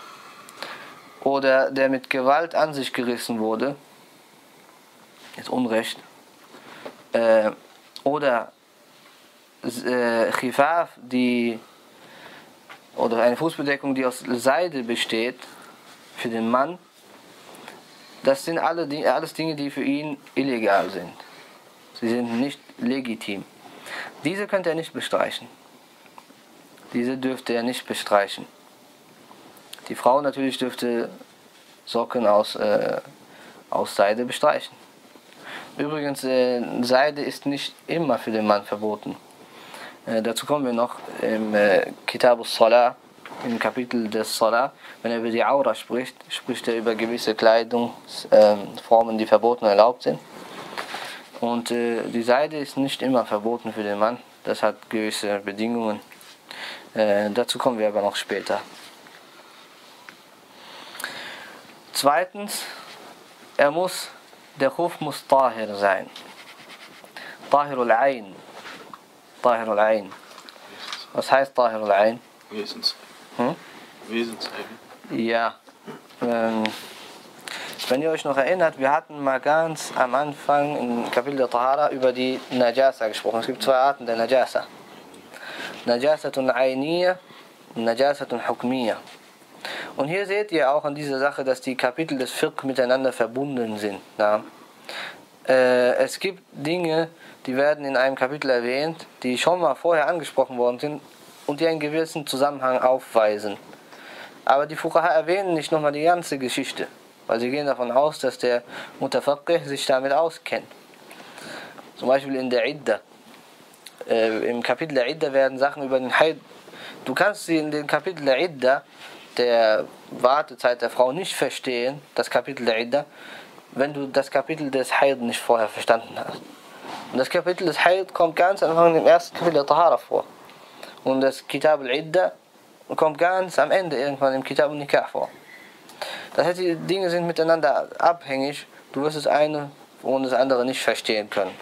oder der mit Gewalt an sich gerissen wurde, ist Unrecht, äh, oder äh, Khifaf, die oder eine Fußbedeckung, die aus Seide besteht, für den Mann, das sind alle, alles Dinge, die für ihn illegal sind. Sie sind nicht legitim. Diese könnte er nicht bestreichen. Diese dürfte er nicht bestreichen. Die Frau natürlich dürfte Socken aus, äh, aus Seide bestreichen. Übrigens, äh, Seide ist nicht immer für den Mann verboten. Äh, dazu kommen wir noch im äh, Kitab al-Salah, im Kapitel des Salah. Wenn er über die Aura spricht, spricht er über gewisse Kleidungsformen, äh, die verboten und erlaubt sind. Und äh, die Seide ist nicht immer verboten für den Mann. Das hat gewisse Bedingungen. Äh, dazu kommen wir aber noch später. Zweitens, er muss, der Khuf muss Tahir sein. Tahirul Ain. Tahirul Ain. Was heißt Tahirul Ain? Wesenszeichen. Hm? Wesenszeichen. Ja. Ähm, wenn ihr euch noch erinnert, wir hatten mal ganz am Anfang im Kapitel der Tahara über die Najasa gesprochen. Es gibt zwei Arten der Najasa. Najasatun Ainiyya und Najasatun Hukmiyya. Und hier seht ihr auch an dieser Sache, dass die Kapitel des Fiqh miteinander verbunden sind. Ja. Äh, es gibt Dinge, die werden in einem Kapitel erwähnt, die schon mal vorher angesprochen worden sind und die einen gewissen Zusammenhang aufweisen. Aber die Fuqaha erwähnen nicht nochmal die ganze Geschichte, weil sie gehen davon aus, dass der Mutafaqih sich damit auskennt. Zum Beispiel in der Idda. Äh, Im Kapitel der Idda werden Sachen über den Haid. Du kannst sie in dem Kapitel der Idda, der Wartezeit der Frau, nicht verstehen, das Kapitel der Idda, wenn du das Kapitel des Haid nicht vorher verstanden hast. Und das Kapitel des Haid kommt ganz am Anfang im ersten Kapitel der Tahara vor. Und das Kitab al-Idda kommt ganz am Ende irgendwann im Kitab al-Nikah vor. Das heißt, die Dinge sind miteinander abhängig. Du wirst das eine ohne das andere nicht verstehen können.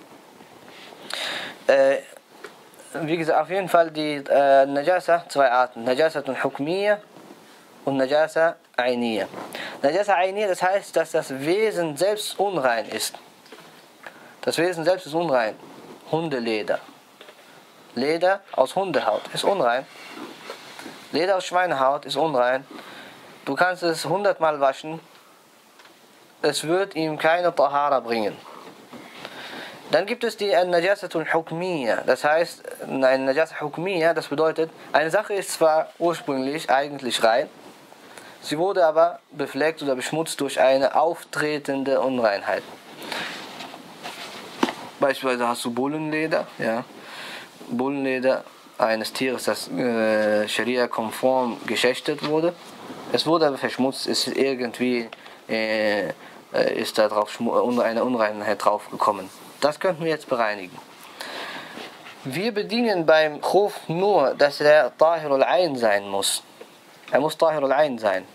Äh, wie gesagt, auf jeden Fall die äh, Najasa, zwei Arten. Najasatun Hukmiyya und Najasa Ainiyya. Najasa Ainiyya, das heißt, dass das Wesen selbst unrein ist. Das Wesen selbst ist unrein. Hundeleder. Leder aus Hundehaut ist unrein. Leder aus Schweinehaut ist unrein. Du kannst es hundertmal waschen. Es wird ihm keine Tahara bringen. Dann gibt es die Najasatul Hukmiyya. Das heißt, eine Najasa Hukmiyya, das bedeutet, eine Sache ist zwar ursprünglich eigentlich rein, sie wurde aber befleckt oder beschmutzt durch eine auftretende Unreinheit. Beispielsweise hast du Bullenleder, ja. Bullenleder eines Tieres, das äh, Scharia-konform geschächtet wurde. Es wurde aber verschmutzt, ist irgendwie äh, ist da drauf eine Unreinheit drauf gekommen. Das könnten wir jetzt bereinigen. Wir bedingen beim Khuf nur, dass er Tahirul Ain sein muss. Er muss Tahirul Ain sein.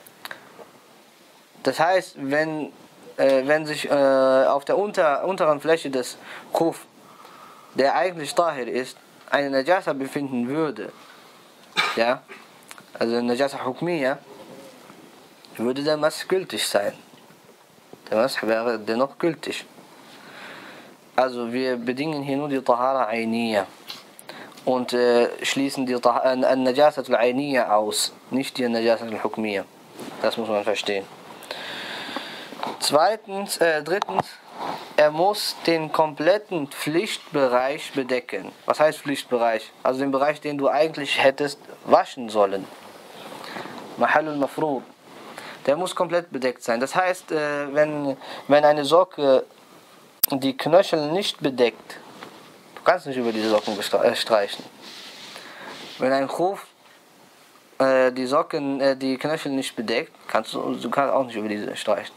Das heißt, wenn, äh, wenn sich äh, auf der unter, unteren Fläche des Khuf, der eigentlich Tahir ist, eine Najasa befinden würde, ja, also Najasa Hukmiyya, würde der Mash gültig sein. Der Mash wäre dennoch gültig. Also wir bedingen hier nur die Tahara Ainiyya und äh, schließen die äh, Najasatul Ainiyya aus, nicht die Najasatul Hukmiyya. Das muss man verstehen. Zweitens, äh, drittens, er muss den kompletten Pflichtbereich bedecken. Was heißt Pflichtbereich? Also den Bereich, den du eigentlich hättest waschen sollen. Mahallul Mafrud. Der muss komplett bedeckt sein. Das heißt, äh, wenn, wenn eine Socke die Knöchel nicht bedeckt, du kannst nicht über diese Socken streichen. Wenn ein Khuf äh, die Socken, äh, die Knöchel nicht bedeckt, kannst du, du kannst auch nicht über diese streichen.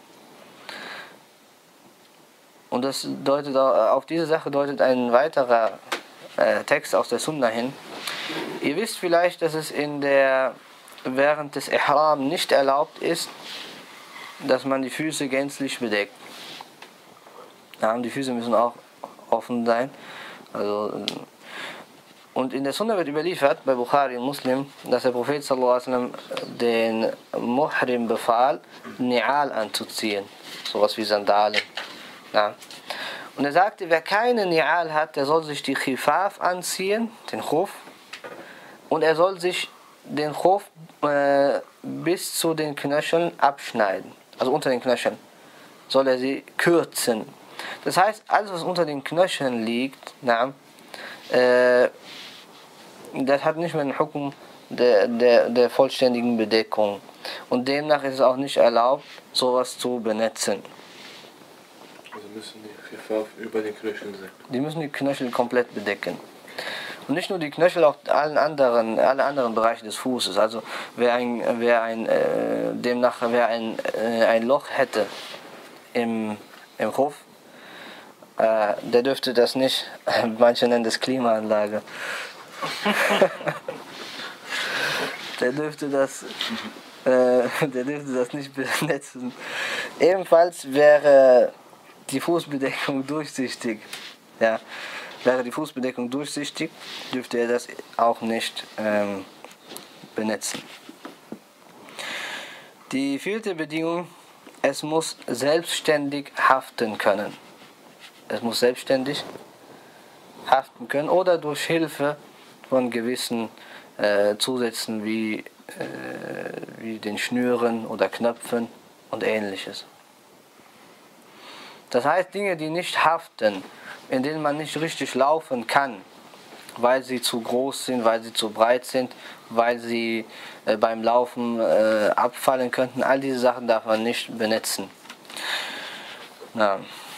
Und das deutet auf diese Sache deutet ein weiterer äh, Text aus der Sunna hin. Ihr wisst vielleicht, dass es in der während des Ihram nicht erlaubt ist, dass man die Füße gänzlich bedeckt. Ja, die Füße müssen auch offen sein. Also, und in der Sunna wird überliefert, bei Bukhari und Muslim, dass der Prophet sallallahu alaihi wasallam den Muhrim befahl, Ni'al anzuziehen. Sowas wie Sandalen. Ja. Und er sagte, wer keine Ni'al hat, der soll sich die Khifaf anziehen, den Khuf, und er soll sich den Khuf äh, bis zu den Knöcheln abschneiden. Also unter den Knöcheln soll er sie kürzen. Das heißt, alles was unter den Knöcheln liegt, na, äh, das hat nicht mehr den Hukum der, der, der vollständigen Bedeckung. Und demnach ist es auch nicht erlaubt, sowas zu benetzen. Also müssen die Khifaf über den Knöcheln sein? Die müssen die Knöchel komplett bedecken. Und nicht nur die Knöchel, auch allen anderen, alle anderen Bereiche des Fußes. Also wer ein, wer ein äh, demnach wer ein, äh, ein Loch hätte im, im Hof, äh, der dürfte das nicht, manche nennen das Klimaanlage. der dürfte das äh, der dürfte das nicht benetzen. Ebenfalls wäre die Fußbedeckung durchsichtig. Ja, wäre die Fußbedeckung durchsichtig, dürfte er das auch nicht ähm, benetzen. Die vierte Bedingung: Es muss selbstständig haften können. Es muss selbstständig haften können oder durch Hilfe von gewissen äh, Zusätzen wie, äh, wie den Schnüren oder Knöpfen und ähnliches. Das heißt, Dinge, die nicht haften, in denen man nicht richtig laufen kann, weil sie zu groß sind, weil sie zu breit sind, weil sie äh, beim Laufen äh, abfallen könnten, all diese Sachen darf man nicht benetzen. Na.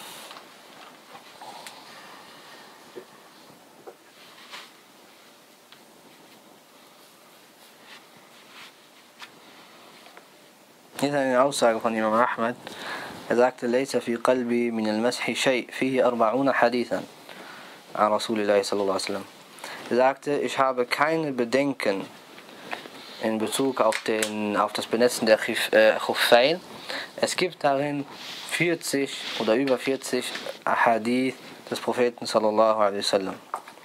Hier ist eine Aussage von Imam Ahmad. Er sagte: "Laysa fi qalbi min al-mashi shay, fihi arba'una hadithan." An Rasulillah sallallahu alaihi wasallam. Er sagte: Ich habe keine Bedenken in Bezug auf, den, auf das Benetzen der Khuffayn. Es gibt darin vierzig oder über vierzig Hadith des Propheten sallallahu alaihi wasallam.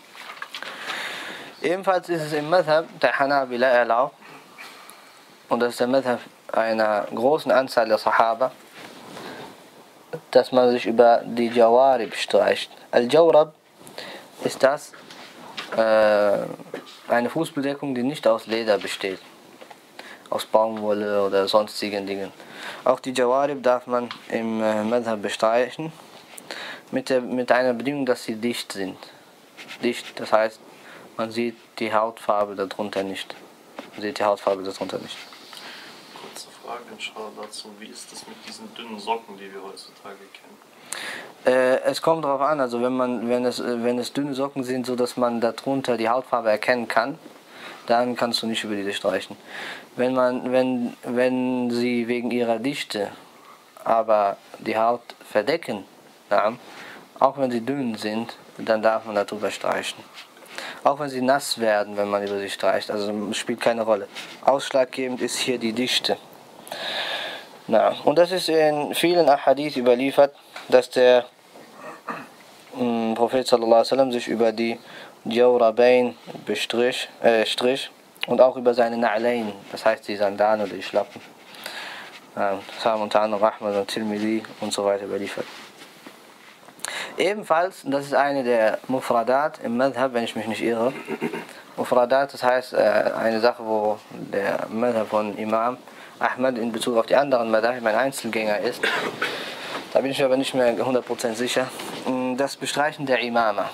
Ebenfalls ist es im Madhab der Hanabila erlaubt, und das ist der Madhab einer großen Anzahl der Sahaba, dass man sich über die Jawarib streicht. Al-Jawrab ist das äh, eine Fußbedeckung, die nicht aus Leder besteht, aus Baumwolle oder sonstigen Dingen. Auch die Jawarib darf man im äh, Madhab bestreichen, mit, der, mit einer Bedingung, dass sie dicht sind. Dicht, das heißt, man sieht die Hautfarbe darunter nicht. Man sieht die Hautfarbe darunter nicht. Kurze Frage, inshallah, dazu. Wie ist das mit diesen dünnen Socken, die wir heutzutage kennen? Äh, es kommt darauf an, also wenn man, wenn es, wenn es dünne Socken sind, so dass man darunter die Hautfarbe erkennen kann, dann kannst du nicht über diese streichen. Wenn man, wenn, wenn sie wegen ihrer Dichte aber die Haut verdecken, ja, auch wenn sie dünn sind, dann darf man darüber streichen. Auch wenn sie nass werden, wenn man über sie streicht, also spielt keine Rolle. Ausschlaggebend ist hier die Dichte. Na, und das ist in vielen Ahadith überliefert, dass der mh, Prophet sallallahu alaihi wasallam sich über die Jawrabain bestrich, äh, strich und auch über seine Na'lain, das heißt die Sandalen oder die Schlappen. Ja, das haben unter anderem Ahmad und Tirmidhi und so weiter überliefert. Ebenfalls, das ist eine der Mufradat im Madhab, wenn ich mich nicht irre. Mufradat, das heißt äh, eine Sache, wo der Madhab von Imam Ahmad in Bezug auf die anderen Madhab ein Einzelgänger ist. Da bin ich mir aber nicht mehr hundert Prozent sicher. Das Bestreichen der Imama.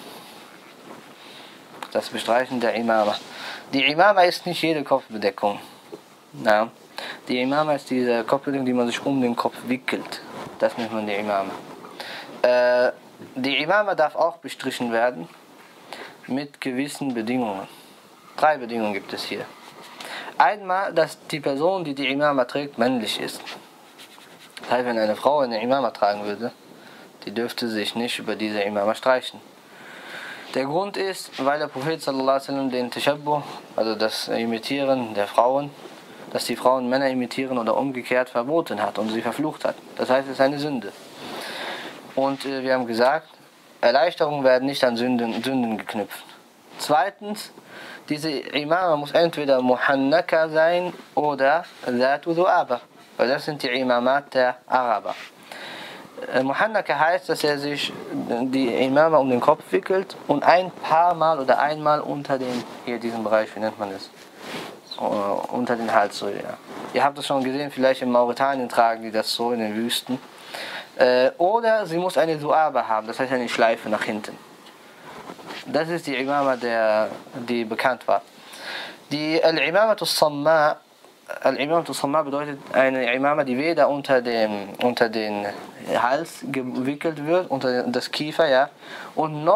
Das Bestreichen der Imama. Die Imama ist nicht jede Kopfbedeckung. Ja. Die Imama ist diese Kopfbedeckung, die man sich um den Kopf wickelt. Das nennt man die Imama. Äh, die Imama darf auch bestrichen werden mit gewissen Bedingungen. Drei Bedingungen gibt es hier. Einmal, dass die Person, die die Imama trägt, männlich ist. Das heißt, wenn eine Frau eine Imama tragen würde, die dürfte sich nicht über diese Imama streichen. Der Grund ist, weil der Prophet sallallahu alaihi wasallam den Tashabbuh, also das Imitieren der Frauen, dass die Frauen Männer imitieren oder umgekehrt verboten hat und sie verflucht hat. Das heißt, es ist eine Sünde. Und äh, wir haben gesagt, Erleichterungen werden nicht an Sünden, Sünden geknüpft. Zweitens, diese Imama muss entweder Muhannaka sein oder Dhatu Du'aba, weil das sind die Imamat der Araber. Äh, Muhannaka heißt, dass er sich die Imama um den Kopf wickelt und ein paar Mal oder einmal unter den, hier diesen Bereich, wie nennt man das? Uh, unter den Hals so, ja. Ihr habt das schon gesehen, vielleicht in Mauretanien tragen die das so in den Wüsten. Äh, oder sie muss eine Du'aba haben, das heißt eine Schleife nach hinten. Das ist die Imama, der, die bekannt war. Die Al-Imamatu Samma, Al-Imamatu Samma bedeutet eine Imama, die weder unter, dem, unter den Hals gewickelt wird, unter das Kiefer, ja, und noch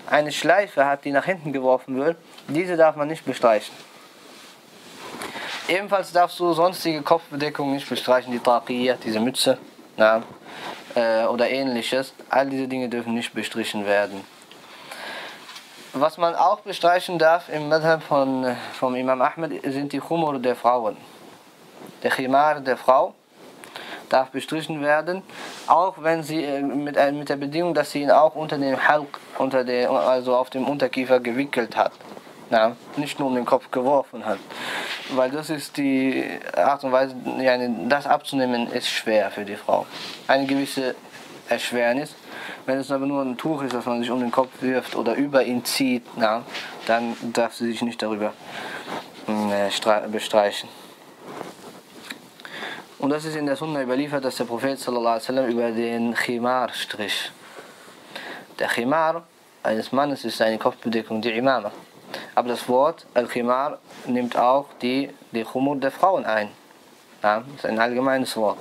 eine Schleife hat, die nach hinten geworfen wird, diese darf man nicht bestreichen. Ebenfalls darfst du sonstige Kopfbedeckungen nicht bestreichen, die Taqiyya, diese Mütze, na, äh, oder ähnliches. All diese Dinge dürfen nicht bestrichen werden. Was man auch bestreichen darf im Madhab von vom Imam Ahmed sind die Khumur der Frauen. Der Khimar der Frau darf bestrichen werden, auch wenn sie äh, mit, äh, mit der Bedingung, dass sie ihn auch unter dem Halq, unter der, also auf dem Unterkiefer gewickelt hat. Na, nicht nur um den Kopf geworfen hat. Weil das ist die Art und Weise, ja, das abzunehmen ist schwer für die Frau. Eine gewisse Erschwernis. Wenn es aber nur ein Tuch ist, das man sich um den Kopf wirft oder über ihn zieht, na, dann darf sie sich nicht darüber äh, bestreichen. Und das ist in der Sunna überliefert, dass der Prophet sallallahu alaihi wasallam über den Khimar strich. Der Khimar eines Mannes ist eine Kopfbedeckung, die Imama. Aber das Wort Al-Khimar nimmt auch die, die Khumur der Frauen ein. Ja, das ist ein allgemeines Wort.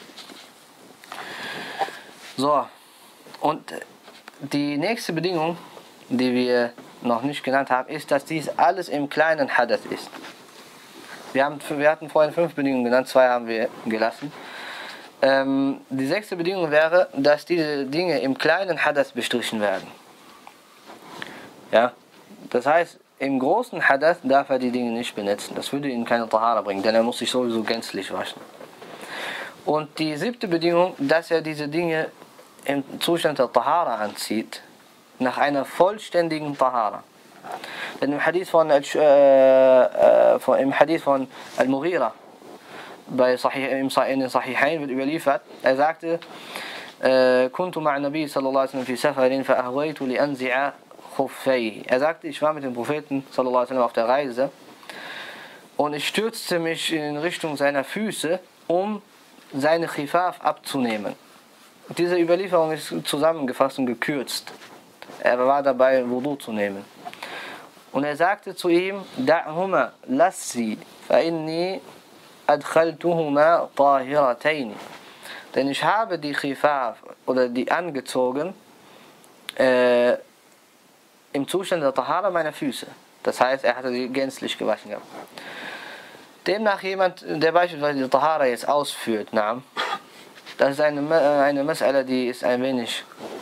So, und die nächste Bedingung, die wir noch nicht genannt haben, ist, dass dies alles im kleinen Hadath ist. Wir, haben, wir hatten vorhin fünf Bedingungen genannt, zwei haben wir gelassen. Ähm, die sechste Bedingung wäre, dass diese Dinge im kleinen Hadath bestrichen werden. Ja, das heißt, im großen Hadath darf er die Dinge nicht benetzen. Das würde ihn keine Tahara bringen, denn er muss sich sowieso gänzlich waschen. Und die siebte Bedingung, dass er diese Dinge im Zustand der Tahara anzieht, nach einer vollständigen Tahara. Denn im Hadith von, äh, äh, von, im Hadith von Al-Mughira, bei Sahih, im Sahihain wird überliefert, er sagte, كنت مع النبي صلى الله عليه وسلم في سفر فأهويت لأنزع خفيه. Er sagte, ich war mit dem Propheten sallallahu alaihi wasallam auf der Reise und ich stürzte mich in Richtung seiner Füße, um seine Khifaf abzunehmen. Diese Überlieferung ist zusammengefasst und gekürzt. Er war dabei, Wudu zu nehmen. Und er sagte zu ihm, Da'huma lassi, fa inni adkhaltuhuma tahiratayn. Denn ich habe die Khifaf oder die angezogen äh, im Zustand der Tahara meiner Füße. Das heißt, er hatte sie gänzlich gewaschen gehabt. Demnach jemand, der beispielsweise die Tahara jetzt ausführt, na, das ist eine, eine Mas'ala, die ist ein wenig,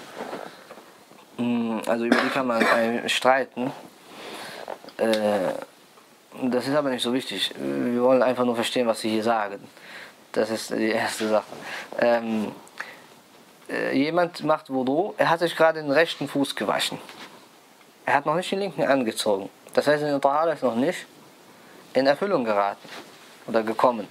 also über die kann man streiten. Das ist aber nicht so wichtig. Wir wollen einfach nur verstehen, was sie hier sagen. Das ist die erste Sache. Ähm, jemand macht Wudu, er hat sich gerade den rechten Fuß gewaschen. Er hat noch nicht den linken angezogen. Das heißt, der Tahara ist noch nicht in Erfüllung geraten oder gekommen.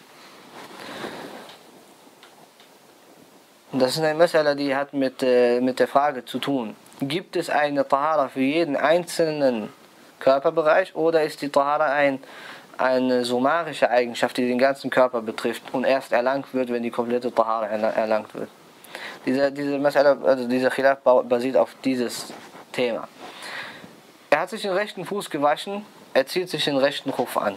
Und das ist eine Mas'ala, die hat mit, äh, mit der Frage zu tun. Gibt es eine Tahara für jeden einzelnen Körperbereich oder ist die Tahara ein, eine summarische Eigenschaft, die den ganzen Körper betrifft und erst erlangt wird, wenn die komplette Tahara erlangt wird? Diese, diese Mas'ala, also dieser Khilaf basiert auf dieses Thema. Er hat sich den rechten Fuß gewaschen, er zieht sich den rechten Khuf an.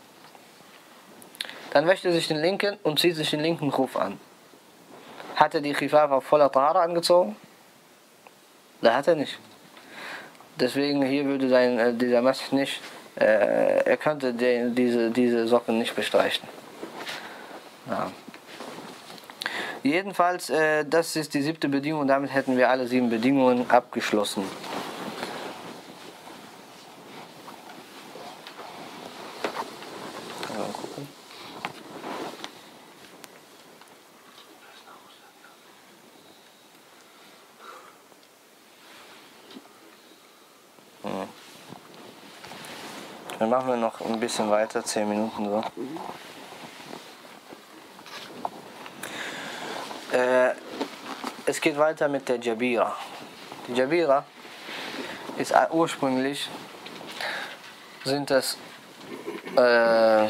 Dann wäscht er sich den linken und zieht sich den linken Khuf an. Hat er die Khifaf auf voller Tahara angezogen? Da hat er nicht. Deswegen hier würde sein, äh, dieser Masch nicht, äh, er könnte den, diese, diese Socken nicht bestreichen. Ja. Jedenfalls, äh, das ist die siebte Bedingung und damit hätten wir alle sieben Bedingungen abgeschlossen. Mal gucken. Dann machen wir noch ein bisschen weiter, zehn Minuten so. Äh, es geht weiter mit der Jabira. Die Jabira ist ursprünglich, sind das äh,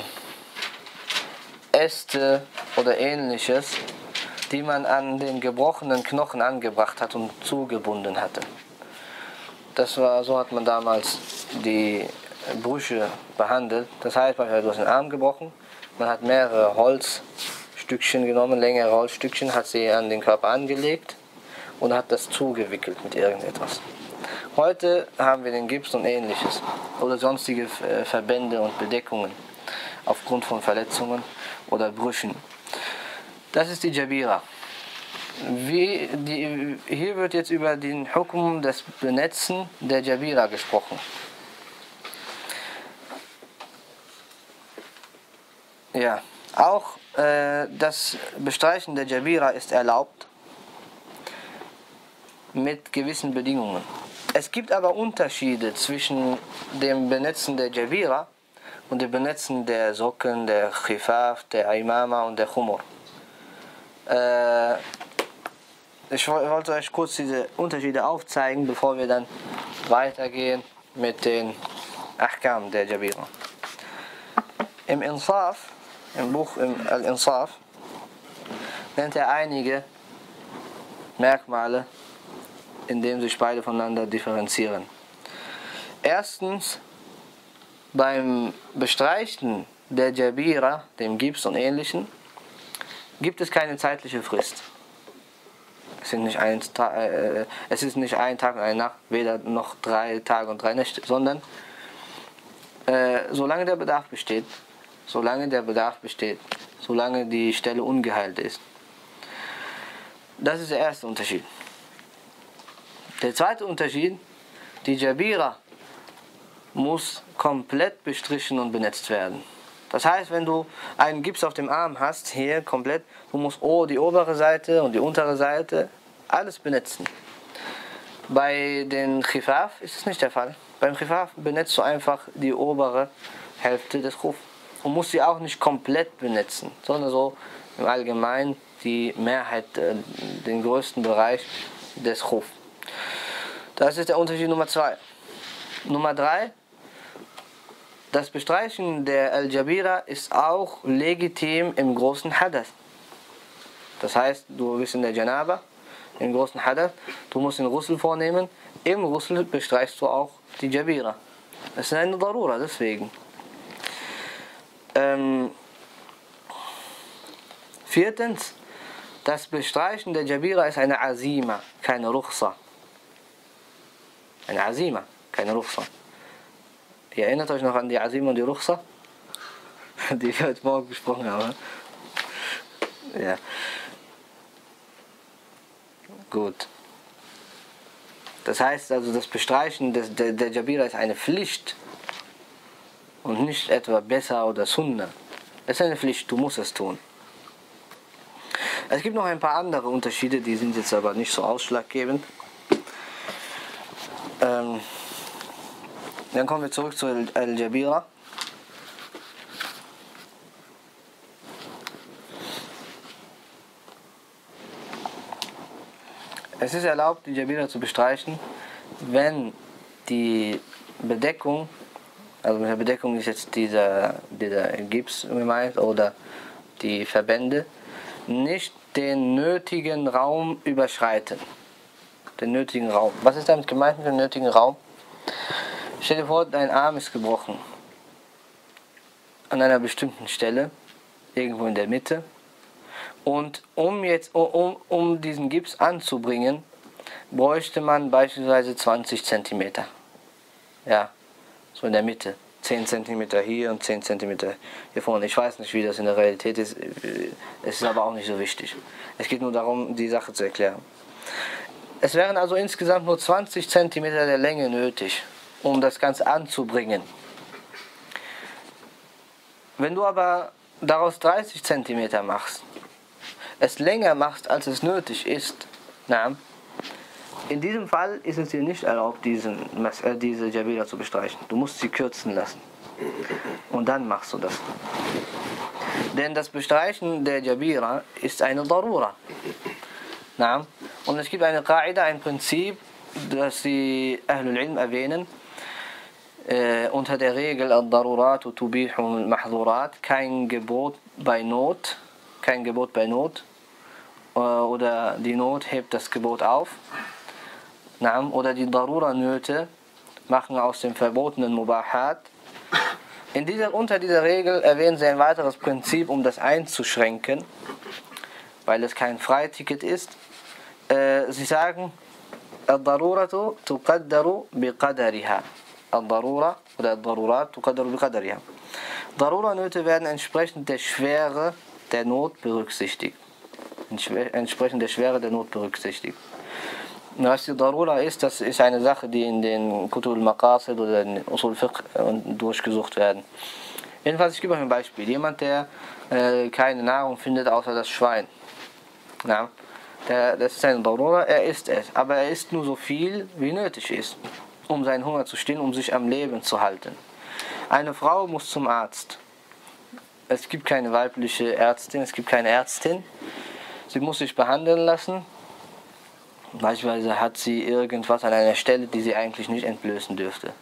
Äste oder ähnliches, die man an den gebrochenen Knochen angebracht hat und zugebunden hatte. Das war, so hat man damals die Brüche behandelt. Das heißt, man hat den Arm gebrochen, man hat mehrere Holzstückchen genommen, längere Holzstückchen, hat sie an den Körper angelegt und hat das zugewickelt mit irgendetwas. Heute haben wir den Gips und ähnliches oder sonstige äh, Verbände und Bedeckungen aufgrund von Verletzungen oder Brüchen. Das ist die Jabira. Wie die, hier wird jetzt über den Hukum des Benetzen der Jabira gesprochen. Ja, auch äh, das Bestreichen der Jabira ist erlaubt mit gewissen Bedingungen. Es gibt aber Unterschiede zwischen dem Benetzen der Jabira und dem Benetzen der Socken, der Khifaf, der Imama und der Khumur. Äh, ich wollte euch kurz diese Unterschiede aufzeigen, bevor wir dann weitergehen mit den Ahkam der Jabira. Im Insaf, im Buch im Al-Insaf, nennt er einige Merkmale, indem sich beide voneinander differenzieren. Erstens, beim Bestreichen der Jabira, dem Gips und Ähnlichen, gibt es keine zeitliche Frist. Es, sind nicht ein, äh, es ist nicht ein Tag und eine Nacht, weder noch drei Tage und drei Nächte, sondern äh, solange der Bedarf besteht, solange der Bedarf besteht, solange die Stelle ungeheilt ist. Das ist der erste Unterschied. Der zweite Unterschied, die Jabira muss komplett bestrichen und benetzt werden. Das heißt, wenn du einen Gips auf dem Arm hast, hier komplett, du musst oh, die obere Seite und die untere Seite, alles benetzen. Bei den Khifaf ist es nicht der Fall. Beim Khifaf benetzt du einfach die obere Hälfte des Khuf und musst sie auch nicht komplett benetzen, sondern so im Allgemeinen die Mehrheit, äh, den größten Bereich des Khuf. Das ist der Unterschied Nummer zwei. Nummer drei. Das Bestreichen der Al-Jabira ist auch legitim im großen Hadath. Das heißt, du bist in der Janaba, im großen Hadath, du musst den Ghusl vornehmen, im Ghusl bestreichst du auch die Jabira. Das ist eine Darura, deswegen. Ähm, viertens, das Bestreichen der Jabira ist eine Azima, keine Ruchsa. Eine Azima, keine Ruchsa. Ihr erinnert euch noch an die Azima und die Ruchsa? Die wir heute Morgen besprochen haben. Ja. Gut. Das heißt also, das Bestreichen des, der, der Jabira ist eine Pflicht und nicht etwa besser oder Sunna. Es ist eine Pflicht, du musst es tun. Es gibt noch ein paar andere Unterschiede, die sind jetzt aber nicht so ausschlaggebend. Ähm, dann kommen wir zurück zu Al-Jabira. Es ist erlaubt, die Jabira zu bestreichen, wenn die Bedeckung, also mit der Bedeckung ist jetzt dieser, dieser Gips gemeint oder die Verbände, nicht den nötigen Raum überschreiten. Den nötigen Raum. Was ist damit gemeint mit dem nötigen Raum? Stell dir vor, dein Arm ist gebrochen. An einer bestimmten Stelle, irgendwo in der Mitte. Und um jetzt, um, um diesen Gips anzubringen, bräuchte man beispielsweise zwanzig Zentimeter. Ja, so in der Mitte. zehn Zentimeter hier und zehn Zentimeter hier vorne. Ich weiß nicht, wie das in der Realität ist. Es ist aber auch nicht so wichtig. Es geht nur darum, die Sache zu erklären. Es wären also insgesamt nur zwanzig Zentimeter der Länge nötig, um das Ganze anzubringen. Wenn du aber daraus dreißig Zentimeter machst, es länger machst, als es nötig ist, na, in diesem Fall ist es dir nicht erlaubt, diesen, äh, diese Jabira zu bestreichen. Du musst sie kürzen lassen. Und dann machst du das. Denn das Bestreichen der Jabira ist eine Darura. Na, und es gibt eine Qaida, ein Prinzip, das die Ahlul Ilm erwähnen, äh, unter der Regel Ad-Darurat tubihu al-Mahdhurat, kein Gebot bei Not, kein Gebot bei Not, äh, oder die Not hebt das Gebot auf, na, oder die Darura-Nöte machen aus dem verbotenen Mubahat. In dieser, unter dieser Regel erwähnen sie ein weiteres Prinzip, um das einzuschränken, weil es kein Freiticket ist. Äh, sie sagen, الضرورة تقدر بقدرها. الضرورة oder الضرورات تقدر بقدرها. Darura-Nöte werden entsprechend der Schwere der Not berücksichtigt. Entsprechend der Schwere der Not berücksichtigt. Und was die Darura ist, das ist eine Sache, die in den Kutub al-Maqasid oder in Usul Fiqh durchgesucht werden. Jedenfalls, ich gebe euch ein Beispiel. Jemand, der äh, keine Nahrung findet, außer das Schwein. Ja, der, das ist eine Darura, er isst es. Aber er isst nur so viel, wie nötig ist, um seinen Hunger zu stillen, um sich am Leben zu halten. Eine Frau muss zum Arzt. Es gibt keine weibliche Ärztin, es gibt keine Ärztin. Sie muss sich behandeln lassen. Beispielsweise hat sie irgendwas an einer Stelle, die sie eigentlich nicht entblößen dürfte.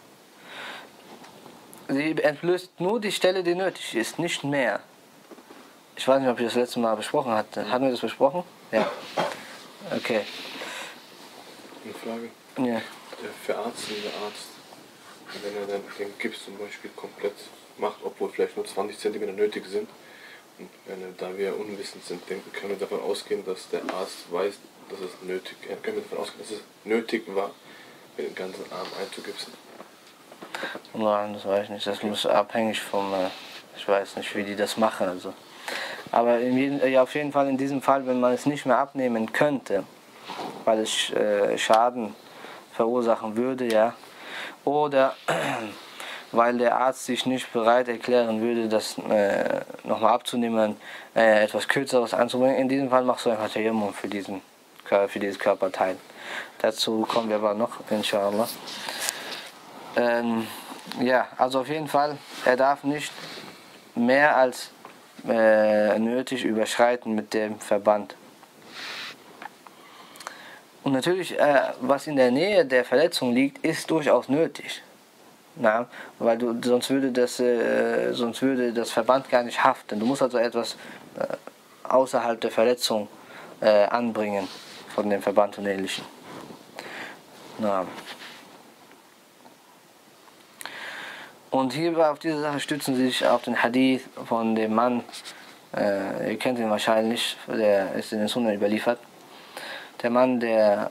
Sie entblößt nur die Stelle, die nötig ist, nicht mehr. Ich weiß nicht, ob ich das letzte Mal besprochen hatte. Hatten wir das besprochen? Ja. Okay. Eine Frage. Ja. Der verarztende Arzt, wenn er dann den Gips zum Beispiel komplett macht, obwohl vielleicht nur zwanzig Zentimeter nötig sind, und wenn er, da wir unwissend sind, denken, können wir davon ausgehen, dass der Arzt weiß, dass es nötig, äh, können wir davon ausgehen, dass es nötig war, den ganzen Arm einzugipsen. Nein, das weiß ich nicht. Das muss abhängig vom, äh, ich weiß nicht, wie die das machen. Also. Aber in jedem, ja, auf jeden Fall in diesem Fall, wenn man es nicht mehr abnehmen könnte, weil es äh, Schaden verursachen würde, ja, oder weil der Arzt sich nicht bereit erklären würde, das äh, nochmal abzunehmen, äh, etwas Kürzeres anzubringen. In diesem Fall machst du einfach Tayammum für diesen für dieses Körperteil. Dazu kommen wir aber noch, inshallah. Ähm, ja, also auf jeden Fall, er darf nicht mehr als äh, nötig überschreiten mit dem Verband. Und natürlich, äh, was in der Nähe der Verletzung liegt, ist durchaus nötig. Na, weil du, sonst würde das, äh, sonst würde das Verband gar nicht haften. Du musst also etwas äh, außerhalb der Verletzung äh, anbringen von dem Verband und Ähnlichem. Na. Und hier auf diese Sache stützen sie sich auf den Hadith von dem Mann, äh, ihr kennt ihn wahrscheinlich, der ist in den Sunnen überliefert. Der Mann, der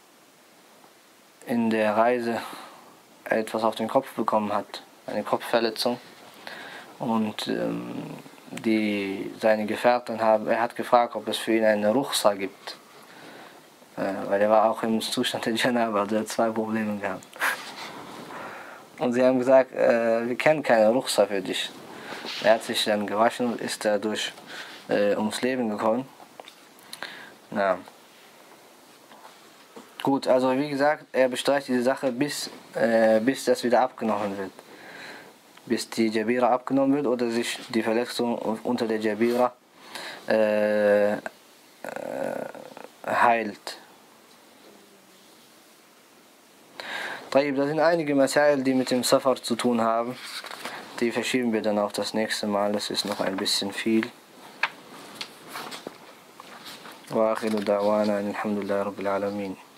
in der Reise etwas auf den Kopf bekommen hat, eine Kopfverletzung, und ähm, die, seine Gefährten haben, er hat gefragt, ob es für ihn eine Ruchsa gibt, äh, weil er war auch im Zustand der Janaba, also er hat zwei Probleme gehabt. Und sie haben gesagt, äh, wir kennen keine Ruchsa für dich. Er hat sich dann gewaschen und ist dadurch äh, ums Leben gekommen. Na. Gut, also wie gesagt, er bestreicht diese Sache, bis, äh, bis das wieder abgenommen wird. Bis die Jabira abgenommen wird oder sich die Verletzung unter der Jabira äh, äh, heilt. Da sind einige Masail, die mit dem Safar zu tun haben. Die verschieben wir dann auf das nächste Mal. Das ist noch ein bisschen viel. Wa akhiru da'wana alhamdulillahi rabbil alamin.